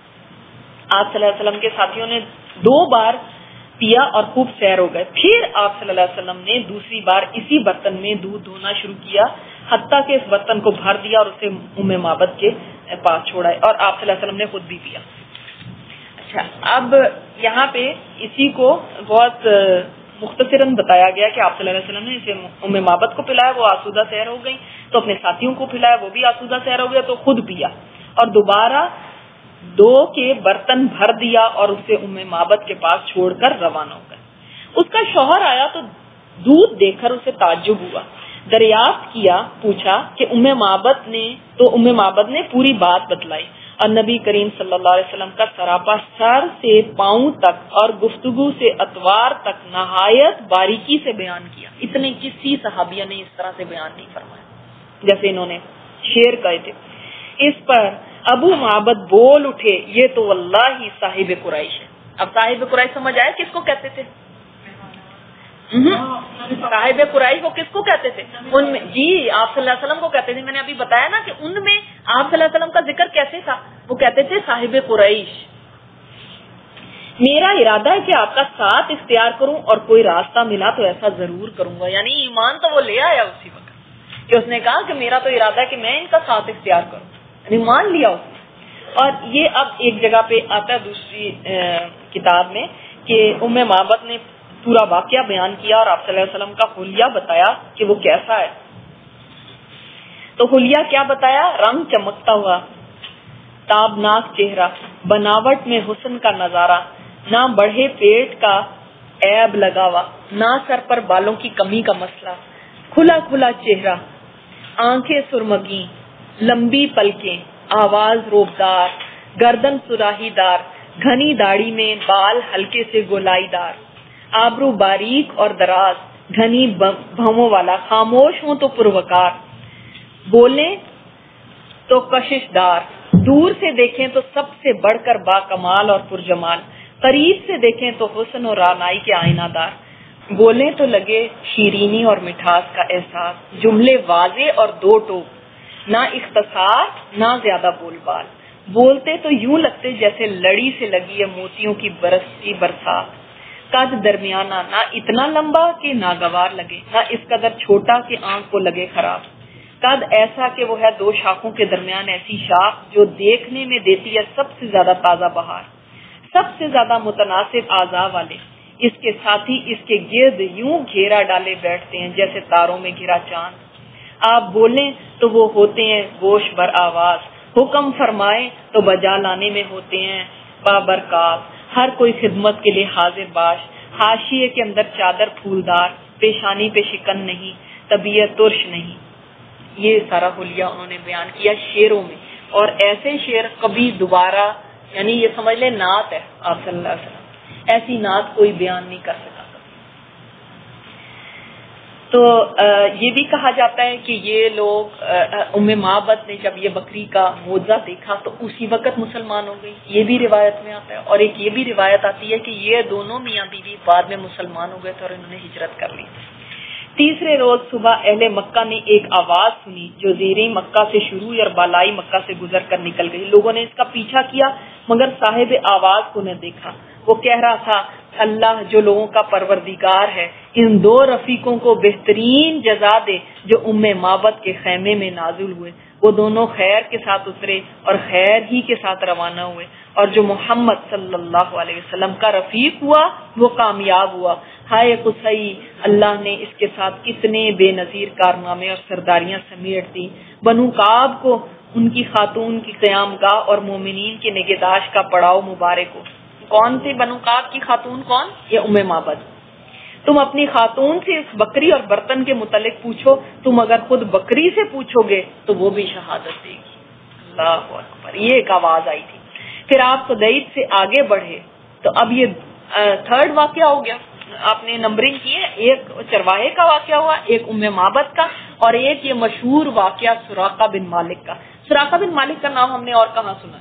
آپ صلی اللہ علیہ وسلم کے ساتھیوں نے دو بار پیا اور خوب سیر ہو گئے. پھر آپ صلی اللہ علیہ وسلم نے دوسری بار اسی برتن میں دودھ دھونا شروع کیا حتیٰ کہ اس برتن کو بھر دیا اور اسے ام معبد کے پاس چھوڑا اور آپ صلی اللہ علیہ وسلم نے خود بھی پیا. اچھا, اب یہاں پہ اسی کو بہت مختصراً بتایا گیا کہ آپ صلی اللہ علیہ وسلم نے اسے ام معبد کو پلایا, وہ آسودہ سیر ہو گئی, تو اپنے ساتھیوں کو پلایا, وہ بھی آسودہ سیر ہو گیا, تو خود پیا اور دوبارہ دو کے برتن بھر دیا اور اسے ام معبد کے پاس چھوڑ کر روانہ ہو گئے. اس کا شوہر آیا تو دودھ دیکھ کر اسے تعجب ہوا. دریافت کیا, پوچھا کہ ام معبد نے تو ام معبد نے پوری بات بتلائی اور نبی کریم صلی اللہ علیہ وسلم کا سراپا سر سے پاؤں تک اور گفتگو سے اتوار تک نہایت باریکی سے بیان کیا. اتنے کسی صحابیہ نے اس طرح سے بیان نہیں فرمایا جیسے انہوں نے شعر کہے تھے. اس پر ابو معبد بول اٹھے یہ تو واللہ صاحب قریش ہے. اب صاحب قریش سمجھ آئے کس کو کہتے تھے؟ صاحب قریش وہ کس کو کہتے تھے؟ ان میں جی آپ صلی اللہ علیہ وسلم کو کہتے تھے. میں نے ابھی بتایا نا کہ ان میں آپ صلی اللہ علیہ وسلم کا ذکر کیسے تھا, وہ کہتے تھے صاحب قریش. میرا ارادہ ہے کہ آپ کا ساتھ اختیار کروں اور کوئی راستہ ملا تو ایسا ضرور کروں گا. یعنی ایمان تو وہ لے آیا اسی وقت کہ اس نے کہا کہ میرا تو ارادہ ہے کہ میں ان کا ساتھ اختیار کروں, یعنی مان لیا اس نے. اور یہ اب ایک جگہ پہ آتا ہے دوسری کتاب میں کہ ام معبد نے پورا واقعہ بیان کیا اور آپ صلی اللہ علیہ وسلم کا حلیہ بتایا کہ وہ کیسا ہے. تو حلیہ کیا بتایا؟ رنگ چمکتا ہوا, تابناک چہرہ, بناوٹ میں حسن کا نظارہ, نہ بڑھے پیٹ کا عیب لگا ہوا, نہ سر پر بالوں کی کمی کا مسئلہ, کھلا کھلا چہرہ, آنکھیں سرمگی, لمبی پلکیں, آواز روبدار, گردن سراہی دار, گھنی داڑھی میں بال ہلکے سے گولائی دار, آبرو باریک اور دراز, گھنی بھووں والا, خاموش ہوں تو پروکار, بولیں تو کشش دار, دور سے دیکھیں تو سب سے بڑھ کر با کمال اور پرجمال, قریب سے دیکھیں تو حسن اور رعنائی کے آئینہ دار, بولیں تو لگے شیرینی اور مٹھاس کا احساس, جملے واضح اور دو ٹوک, نہ اختصار نہ زیادہ بول بال, بولتے تو یوں لگتے جیسے لڑی سے لگی ہے موتیوں کی برستی برسات, قد درمیانہ, نہ اتنا لمبا کہ ناگوار لگے, نہ اس قدر چھوٹا کہ آنکھ کو لگے خراب, قد ایسا کہ وہ ہے دو شاخوں کے درمیان ایسی شاخ جو دیکھنے میں دیتی ہے سب سے زیادہ تازہ بہار, سب سے زیادہ متناسب اعضاء والے, اس کے ساتھی اس کے گرد یوں گھیرا ڈالے بیٹھتے ہیں جیسے تاروں میں گھرا چاند, آپ بولیں تو وہ ہوتے ہیں گوش بر آواز, حکم فرمائے تو بجا لانے میں ہوتے ہیں بابرکات, ہر کوئی خدمت کے لیے حاضر باش, حاشیے کے اندر چادر پھولدار, پیشانی پہ شکن نہیں, طبیعت ترش نہیں. یہ سارا حلیہ انہوں نے بیان کیا شعروں میں, اور ایسے شعر کبھی دوبارہ, یعنی یہ سمجھ لیں نعت ہے آپ صلی اللہ علیہ وسلم, ایسی نعت کوئی بیان نہیں کر سکا. تو یہ بھی کہا جاتا ہے کہ یہ لوگ, ام معبد نے جب یہ بکری کا معجزہ دیکھا تو اسی وقت مسلمان ہو گئی, یہ بھی روایت میں آتا ہے. اور ایک یہ بھی روایت آتی ہے کہ یہ دونوں میاں بیوی بعد میں مسلمان ہو گئے تھے اور انہوں نے ہجرت کر لی. تیسرے روز صبح اہل مکہ نے ایک آواز سنی جو زیریں مکہ سے شروع ہوئی اور بالائی مکہ سے گزر کر نکل گئی. لوگوں نے اس کا پیچھا کیا مگر صاحب آواز کو نہ دیکھا. وہ کہہ رہا تھا اللہ جو لوگوں کا پروردگار ہے ان دو رفیقوں کو بہترین جزا دے جو ام معبد کے خیمے میں نازل ہوئے، وہ دونوں خیر کے ساتھ اترے اور خیر ہی کے ساتھ روانہ ہوئے، اور جو محمد صلی اللہ علیہ وسلم کا رفیق ہوا وہ کامیاب ہوا۔ ہائے قصی، اللہ نے اس کے ساتھ کتنے بے نظیر کارنامے اور سرداریاں سمیٹ دی۔ بنو کعب کو ان کی خاتون کی قیام گاہ اور مومنین کی نگہداشت کا پڑاؤ مبارک ہو۔ کون تھی بنو کعب کی خاتون؟ کون؟ یہ ام معبد۔ تم اپنی خاتون سے اس بکری اور برتن کے متعلق پوچھو، تم اگر خود بکری سے پوچھو گے تو وہ بھی شہادت دے گی۔ اللہ اکبر، یہ ایک آواز آئی تھی۔ پھر آپ خدیج سے آگے بڑھے تو اب یہ تھرڈ واقعہ ہو گیا، آپ نے نمبرنگ کی ہے، ایک چرواہے کا واقعہ ہوا، ایک ام معبد کا، اور ایک یہ مشہور واقعہ سراقہ بن مالک کا۔ سراقہ بن مالک کا نام ہم نے اور کہاں سنا ہے؟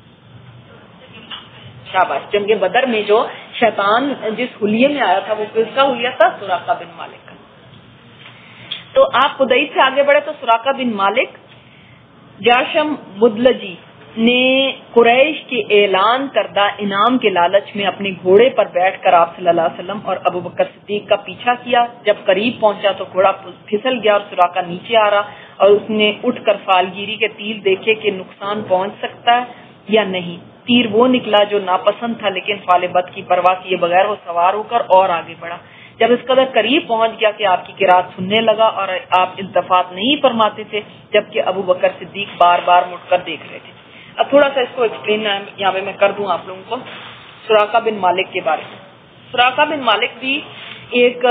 شاباش، جنگ بدر میں جو شیطان جس حلیے میں آیا تھا وہ کس کا حلیہ تھا؟ سراقہ بن مالک کا۔ تو آپ خدیج سے آگے بڑھے تو سراقہ بن مالک جاشم مدلجی نے قریش کے اعلان کردہ انعام کے لالچ میں اپنے گھوڑے پر بیٹھ کر آپ صلی اللہ علیہ وسلم اور ابو بکر صدیق کا پیچھا کیا۔ جب قریب پہنچا تو گھوڑا پھسل گیا اور سراقہ نیچے آ رہا، اور اس نے اٹھ کر فالگیری کے تیر دیکھے کہ نقصان پہنچ سکتا ہے یا نہیں۔ تیر وہ نکلا جو ناپسند تھا، لیکن فال بد کی پرواہ کیے بغیر وہ سوار ہو کر اور آگے بڑھا۔ جب اس قدر قریب پہنچ گیا کہ آپ کی قرات سننے لگا اور آپ التفات نہیں فرماتے تھے، جبکہ ابو بکر صدیق بار بار مڑ کر دیکھ رہے تھے۔ اب تھوڑا سا اس کو ایکسپلین یہاں پہ میں کر دوں آپ لوگوں کو سراقہ بن مالک کے بارے میں۔ سراقہ بن مالک بھی ایک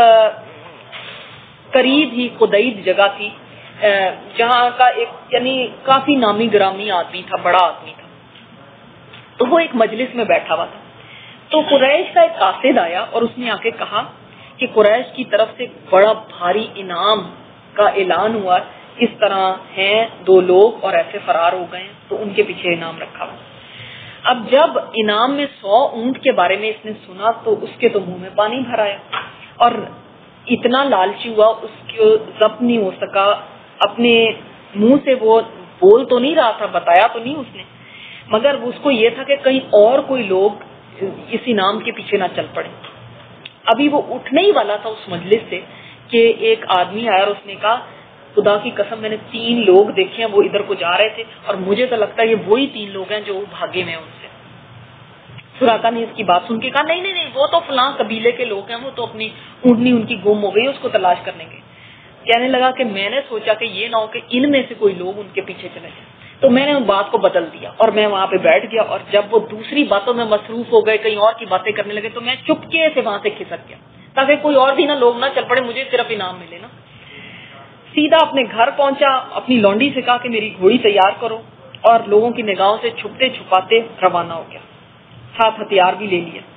قریب ہی خدیج جگہ تھی جہاں کا ایک یعنی کافی نامی گرامی آدمی تھا، بڑا آدمی تھا۔ تو وہ ایک مجلس میں بیٹھا ہوا تھا، تو قریش کا ایک قاصد آیا اور اس نے آ کے کہا کہ قریش کی طرف سے بڑا بھاری انعام کا اعلان ہوا، اس طرح ہیں دو لوگ اور ایسے فرار ہو گئے، تو ان کے پیچھے انعام رکھا ہوا۔ اب جب انعام میں سو اونٹ کے بارے میں اس نے سنا تو اس کے تو منہ میں پانی بھر آیا، اور اتنا لالچی ہوا اس کو ضبط نہیں ہو سکا، اپنے منہ سے وہ بول تو نہیں رہا تھا، بتایا تو نہیں اس نے، مگر اس کو یہ تھا کہ کہیں اور کوئی لوگ اس انعام کے پیچھے نہ چل پڑے۔ ابھی وہ اٹھنے ہی والا تھا اس مجلس سے کہ ایک آدمی آیا اور اس نے کہا خدا کی قسم میں نے تین لوگ دیکھے ہیں، وہ ادھر کو جا رہے تھے اور مجھے تو لگتا ہے یہ وہی تین لوگ ہیں جو بھاگے میں ان سے۔ سراقہ نے اس کی بات سن کے کہا نہیں نہیں نہیں وہ تو فلاں قبیلے کے لوگ ہیں، وہ تو اپنی اونٹنی ان کی گم ہو گئی، اس کو تلاش کرنے گئے۔ کہنے لگا کہ میں نے سوچا کہ یہ نہ ہو کہ ان میں سے کوئی لوگ ان کے پیچھے چلے جائیں، تو میں نے ان بات کو بدل دیا اور میں وہاں پہ بیٹھ گیا، اور جب وہ دوسری باتوں میں مصروف ہو گئے، کہیں اور کی باتیں کرنے لگے، تو میں چپکے سے وہاں سے کھسک گیا تاکہ کوئی اور بھی نہ لوگ نہ چل پڑے، مجھے صرف انعام ملے نا۔ سیدھا اپنے گھر پہنچا، اپنی لونڈی سے کہا کہ میری گھوڑی تیار کرو، اور لوگوں کی نگاہوں سے چھپتے چھپاتے روانہ ہو گیا، ساتھ ہتھیار بھی لے لیا۔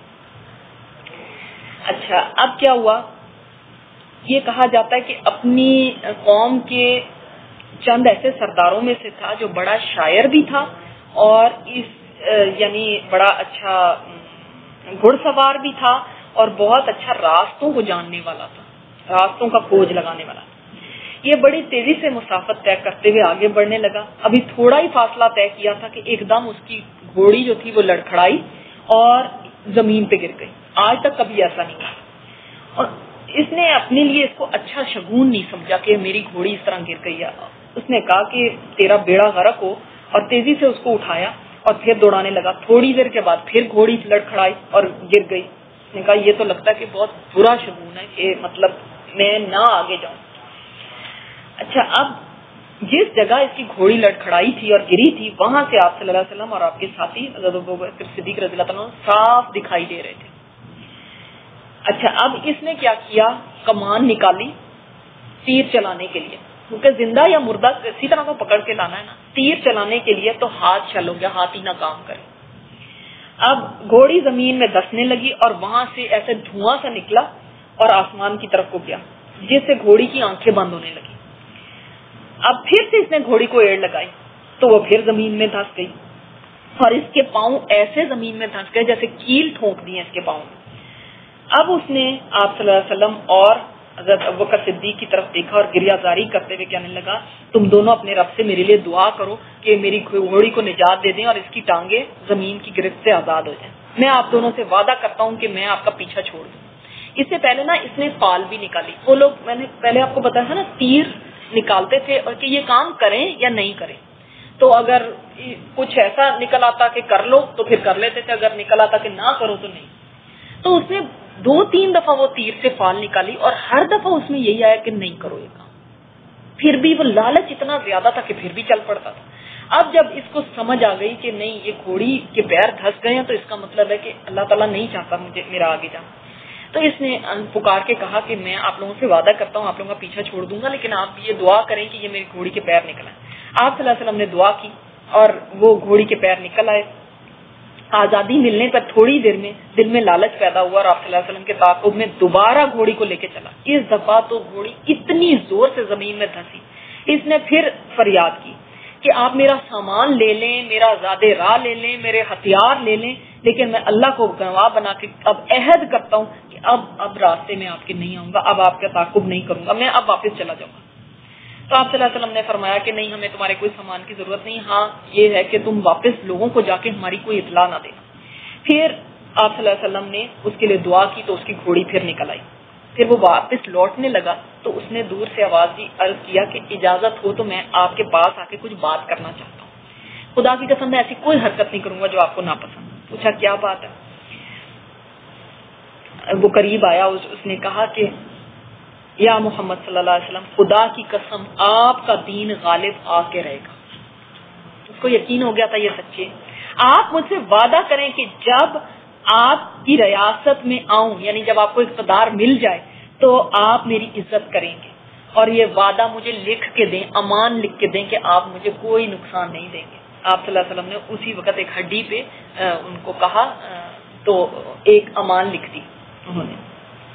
اچھا اب کیا ہوا؟ یہ کہا جاتا ہے کہ اپنی قوم کے چند ایسے سرداروں میں سے تھا جو بڑا شاعر بھی تھا اور اس یعنی بڑا اچھا گھڑ سوار بھی تھا اور بہت اچھا راستوں کو جاننے والا تھا، راستوں کا کھوج لگانے والا تھا۔ یہ بڑی تیزی سے مسافت طے کرتے ہوئے آگے بڑھنے لگا۔ ابھی تھوڑا ہی فاصلہ طے کیا تھا کہ ایک دم اس کی گھوڑی جو تھی وہ لڑکھڑائی اور زمین پہ گر گئی۔ آج تک کبھی ایسا نہیں ہوا، اور اس نے اپنے لیے اس کو اچھا شگون نہیں سمجھا کہ میری گھوڑی اس طرح گر گئی ہے۔ اس نے کہا کہ تیرا بیڑا غرق ہو، اور تیزی سے اس کو اٹھایا اور پھر دوڑانے لگا۔ تھوڑی دیر کے بعد پھر گھوڑی لڑکھڑائی اور گر گئی۔ اس نے کہا یہ تو لگتا ہے کہ بہت برا شگون ہے کہ مطلب میں نہ آگے جاؤں۔ اچھا اب جس جگہ اس کی گھوڑی لڑکھڑائی تھی اور گری تھی وہاں سے آپ صلی اللہ علیہ وسلم اور آپ کے ساتھی حضرت ابوبکر صدیق رضی اللہ عنہ صاف دکھائی دے رہے تھے۔ اچھا اب اس نے کیا کیا؟ کمان نکالی تیر چلانے کے لیے، کیونکہ زندہ یا مردہ اسی طرح کو پکڑ کے لانا ہے نا۔ تیر چلانے کے لیے تو ہاتھ چل ہو گیا، ہاتھ ہی نہ کام کرے۔ اب گھوڑی زمین میں دسنے لگی اور وہاں سے ایسے دھواں سا نکلا اور آسمان کی طرف کو گیا، جس سے گھوڑی کی آنکھیں بند ہونے لگی۔ اب پھر سے اس نے گھوڑی کو ایڑ لگائی تو وہ پھر زمین میں دھس گئی، اور اس کے پاؤں ایسے زمین میں دھس گئے جیسے کیل ٹھونک دی اس کے پاؤں میں۔ اب اس نے آپ صلی اللہ علیہ وسلم اور حضرت ابوبکر صدیق کی طرف دیکھا اور گریہ زاری کرتے ہوئے کہنے لگا تم دونوں اپنے رب سے میرے لیے دعا کرو کہ میری گھوڑی کو نجات دے دیں اور اس کی ٹانگیں زمین کی گرفت سے آزاد ہو جائیں۔ میں آپ دونوں سے وعدہ کرتا ہوں کہ میں آپ کا پیچھا چھوڑ دوں. اس سے پہلے نا اس نے فال بھی نکالی. وہ لوگ میں نے پہلے آپ کو بتایا تھا نا تیر نکالتے تھے اور کہ یہ کام کریں یا نہیں کریں. تو اگر کچھ ایسا نکل آتا کہ کر لو تو پھر کر لیتے تھے, اگر نکل آتا کہ نہ کرو تو نہیں. تو اس نے دو تین دفعہ وہ تیر سے فال نکالی اور ہر دفعہ اس میں یہی آیا کہ نہیں کرو یہ کام. پھر بھی وہ لالچ اتنا زیادہ تھا کہ پھر بھی چل پڑتا تھا. اب جب اس کو سمجھ آ گئی کہ نہیں یہ گھوڑی کے پیر دھس گئے ہیں تو اس کا مطلب ہے کہ اللہ تعالیٰ نہیں چاہتا مجھے میرا آگے جانا, تو اس نے پکار کے کہا کہ میں آپ لوگوں سے وعدہ کرتا ہوں آپ لوگوں کا پیچھا چھوڑ دوں گا, لیکن آپ یہ دعا کریں کہ یہ میری گھوڑی کے پیر نکل آئے. آپ صلی اللہ علیہ وسلم نے دعا کی اور وہ گھوڑی کے پیر نکل آئے. آزادی ملنے پر تھوڑی دیر میں دل میں لالچ پیدا ہوا اور آپ صلی اللہ علیہ وسلم کے تعاقب میں دوبارہ گھوڑی کو لے کے چلا. اس دفعہ تو گھوڑی اتنی زور سے زمین میں دھسی, اس نے پھر فریاد کی کہ آپ میرا سامان لے لیں, میرا زاد راہ لے لیں, میرے ہتھیار لے لیں, لیکن میں اللہ کو گواہ بنا کے اب عہد کرتا ہوں کہ اب اب راستے میں آپ کے نہیں آؤں گا, اب آپ کا تعاقب نہیں کروں گا, میں اب واپس چلا جاؤں گا. تو آپ صلی اللہ علیہ وسلم نے فرمایا کہ نہیں, ہمیں تمہارے کوئی سامان کی ضرورت نہیں, ہاں یہ ہے کہ تم واپس لوگوں کو جا کے ہماری کوئی اطلاع نہ دینا. پھر آپ صلی اللہ علیہ وسلم نے اس کے لیے دعا کی تو اس کی گھوڑی پھر نکل آئی. پھر وہ واپس لوٹنے لگا تو اس نے دور سے آواز دی, عرض کیا کہ اجازت ہو تو میں آپ کے پاس آ کے کچھ بات کرنا چاہتا ہوں. خدا کی قسم میں ایسی کوئی حرکت نہیں کروں گا جو آپ کو ناپسند. پوچھا کیا بات ہے؟ وہ قریب آیا, اس نے کہا کہ یا محمد صلی اللہ علیہ وسلم, خدا کی قسم آپ کا دین غالب آ کے رہے گا. اس کو یقین ہو گیا تھا یہ سچے. آپ مجھ سے وعدہ کریں کہ جب آپ کی ریاست میں آؤں, یعنی جب آپ کو اقتدار مل جائے تو آپ میری عزت کریں گے, اور یہ وعدہ مجھے لکھ کے دیں, امان لکھ کے دیں کہ آپ مجھے کوئی نقصان نہیں دیں گے. آپ صلی اللہ علیہ وسلم نے اسی وقت ایک ہڈی پہ ان کو کہا تو ایک امان لکھ دی انہوں نے.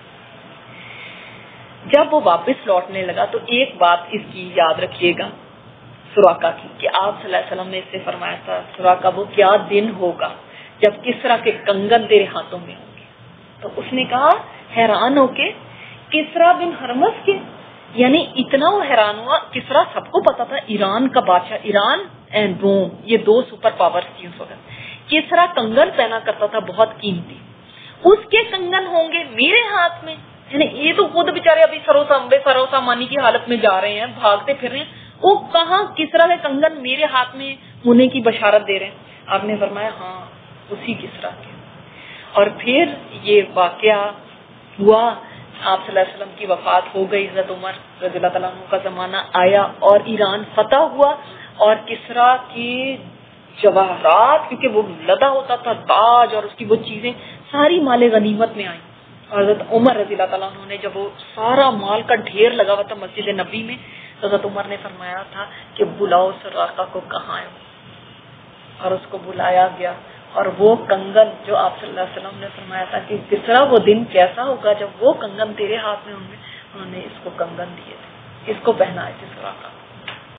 جب وہ واپس لوٹنے لگا تو ایک بات اس کی یاد رکھیے گا سراقہ کی, کہ آپ صلی اللہ علیہ وسلم نے اس سے فرمایا تھا سراقہ وہ کیا دن ہوگا جب کسرا کے کنگن تیرے ہاتھوں میں ہوں گے. تو اس نے کہا حیران ہو کے کسرا بن ہرمز کے, یعنی اتنا وہ حیران ہوا. کسرا سب کو پتا تھا ایران کا بادشاہ, ایران اینڈ روم یہ دو سپر پاورز تھی اس وقت. کسرا کنگن پہنا کرتا تھا بہت قیمتی, اس کے کنگن ہوں گے میرے ہاتھ میں, یعنی یہ تو خود بیچارے ابھی سروسا سروسا مانی کی حالت میں جا رہے ہیں, بھاگتے پھر رہے ہیں, وہ کہاں کسرا کے کنگن میرے ہاتھ میں ہونے کی بشارت دے رہے ہیں. آپ نے فرمایا ہاں اسی کسرا کے. اور پھر یہ واقعہ ہوا, آپ صلی اللہ علیہ وسلم کی وفات ہو گئی, حضرت عمر رضی اللہ تعالیٰ عنہ کا زمانہ آیا اور ایران فتح ہوا, اور کسرا کی جواہرات کیونکہ وہ لدا ہوتا تھا, تاج اور اس کی وہ چیزیں ساری مال غنیمت میں آئیں. اور حضرت عمر رضی اللہ تعالیٰ عنہ نے جب وہ سارا مال کا ڈھیر لگا ہوا تھا مسجد نبی میں, حضرت عمر نے فرمایا تھا کہ بلاؤ سراقہ کو کہاں ہے, اور اس کو بلایا گیا. اور وہ کنگن جو آپ صلی اللہ علیہ وسلم نے فرمایا تھا کہ کس طرح وہ دن کیسا ہوگا جب وہ کنگن تیرے ہاتھ میں ہوں گے, انہوں نے اس کو کنگن دیے تھے, اس کو پہنائے تھے سراقہ.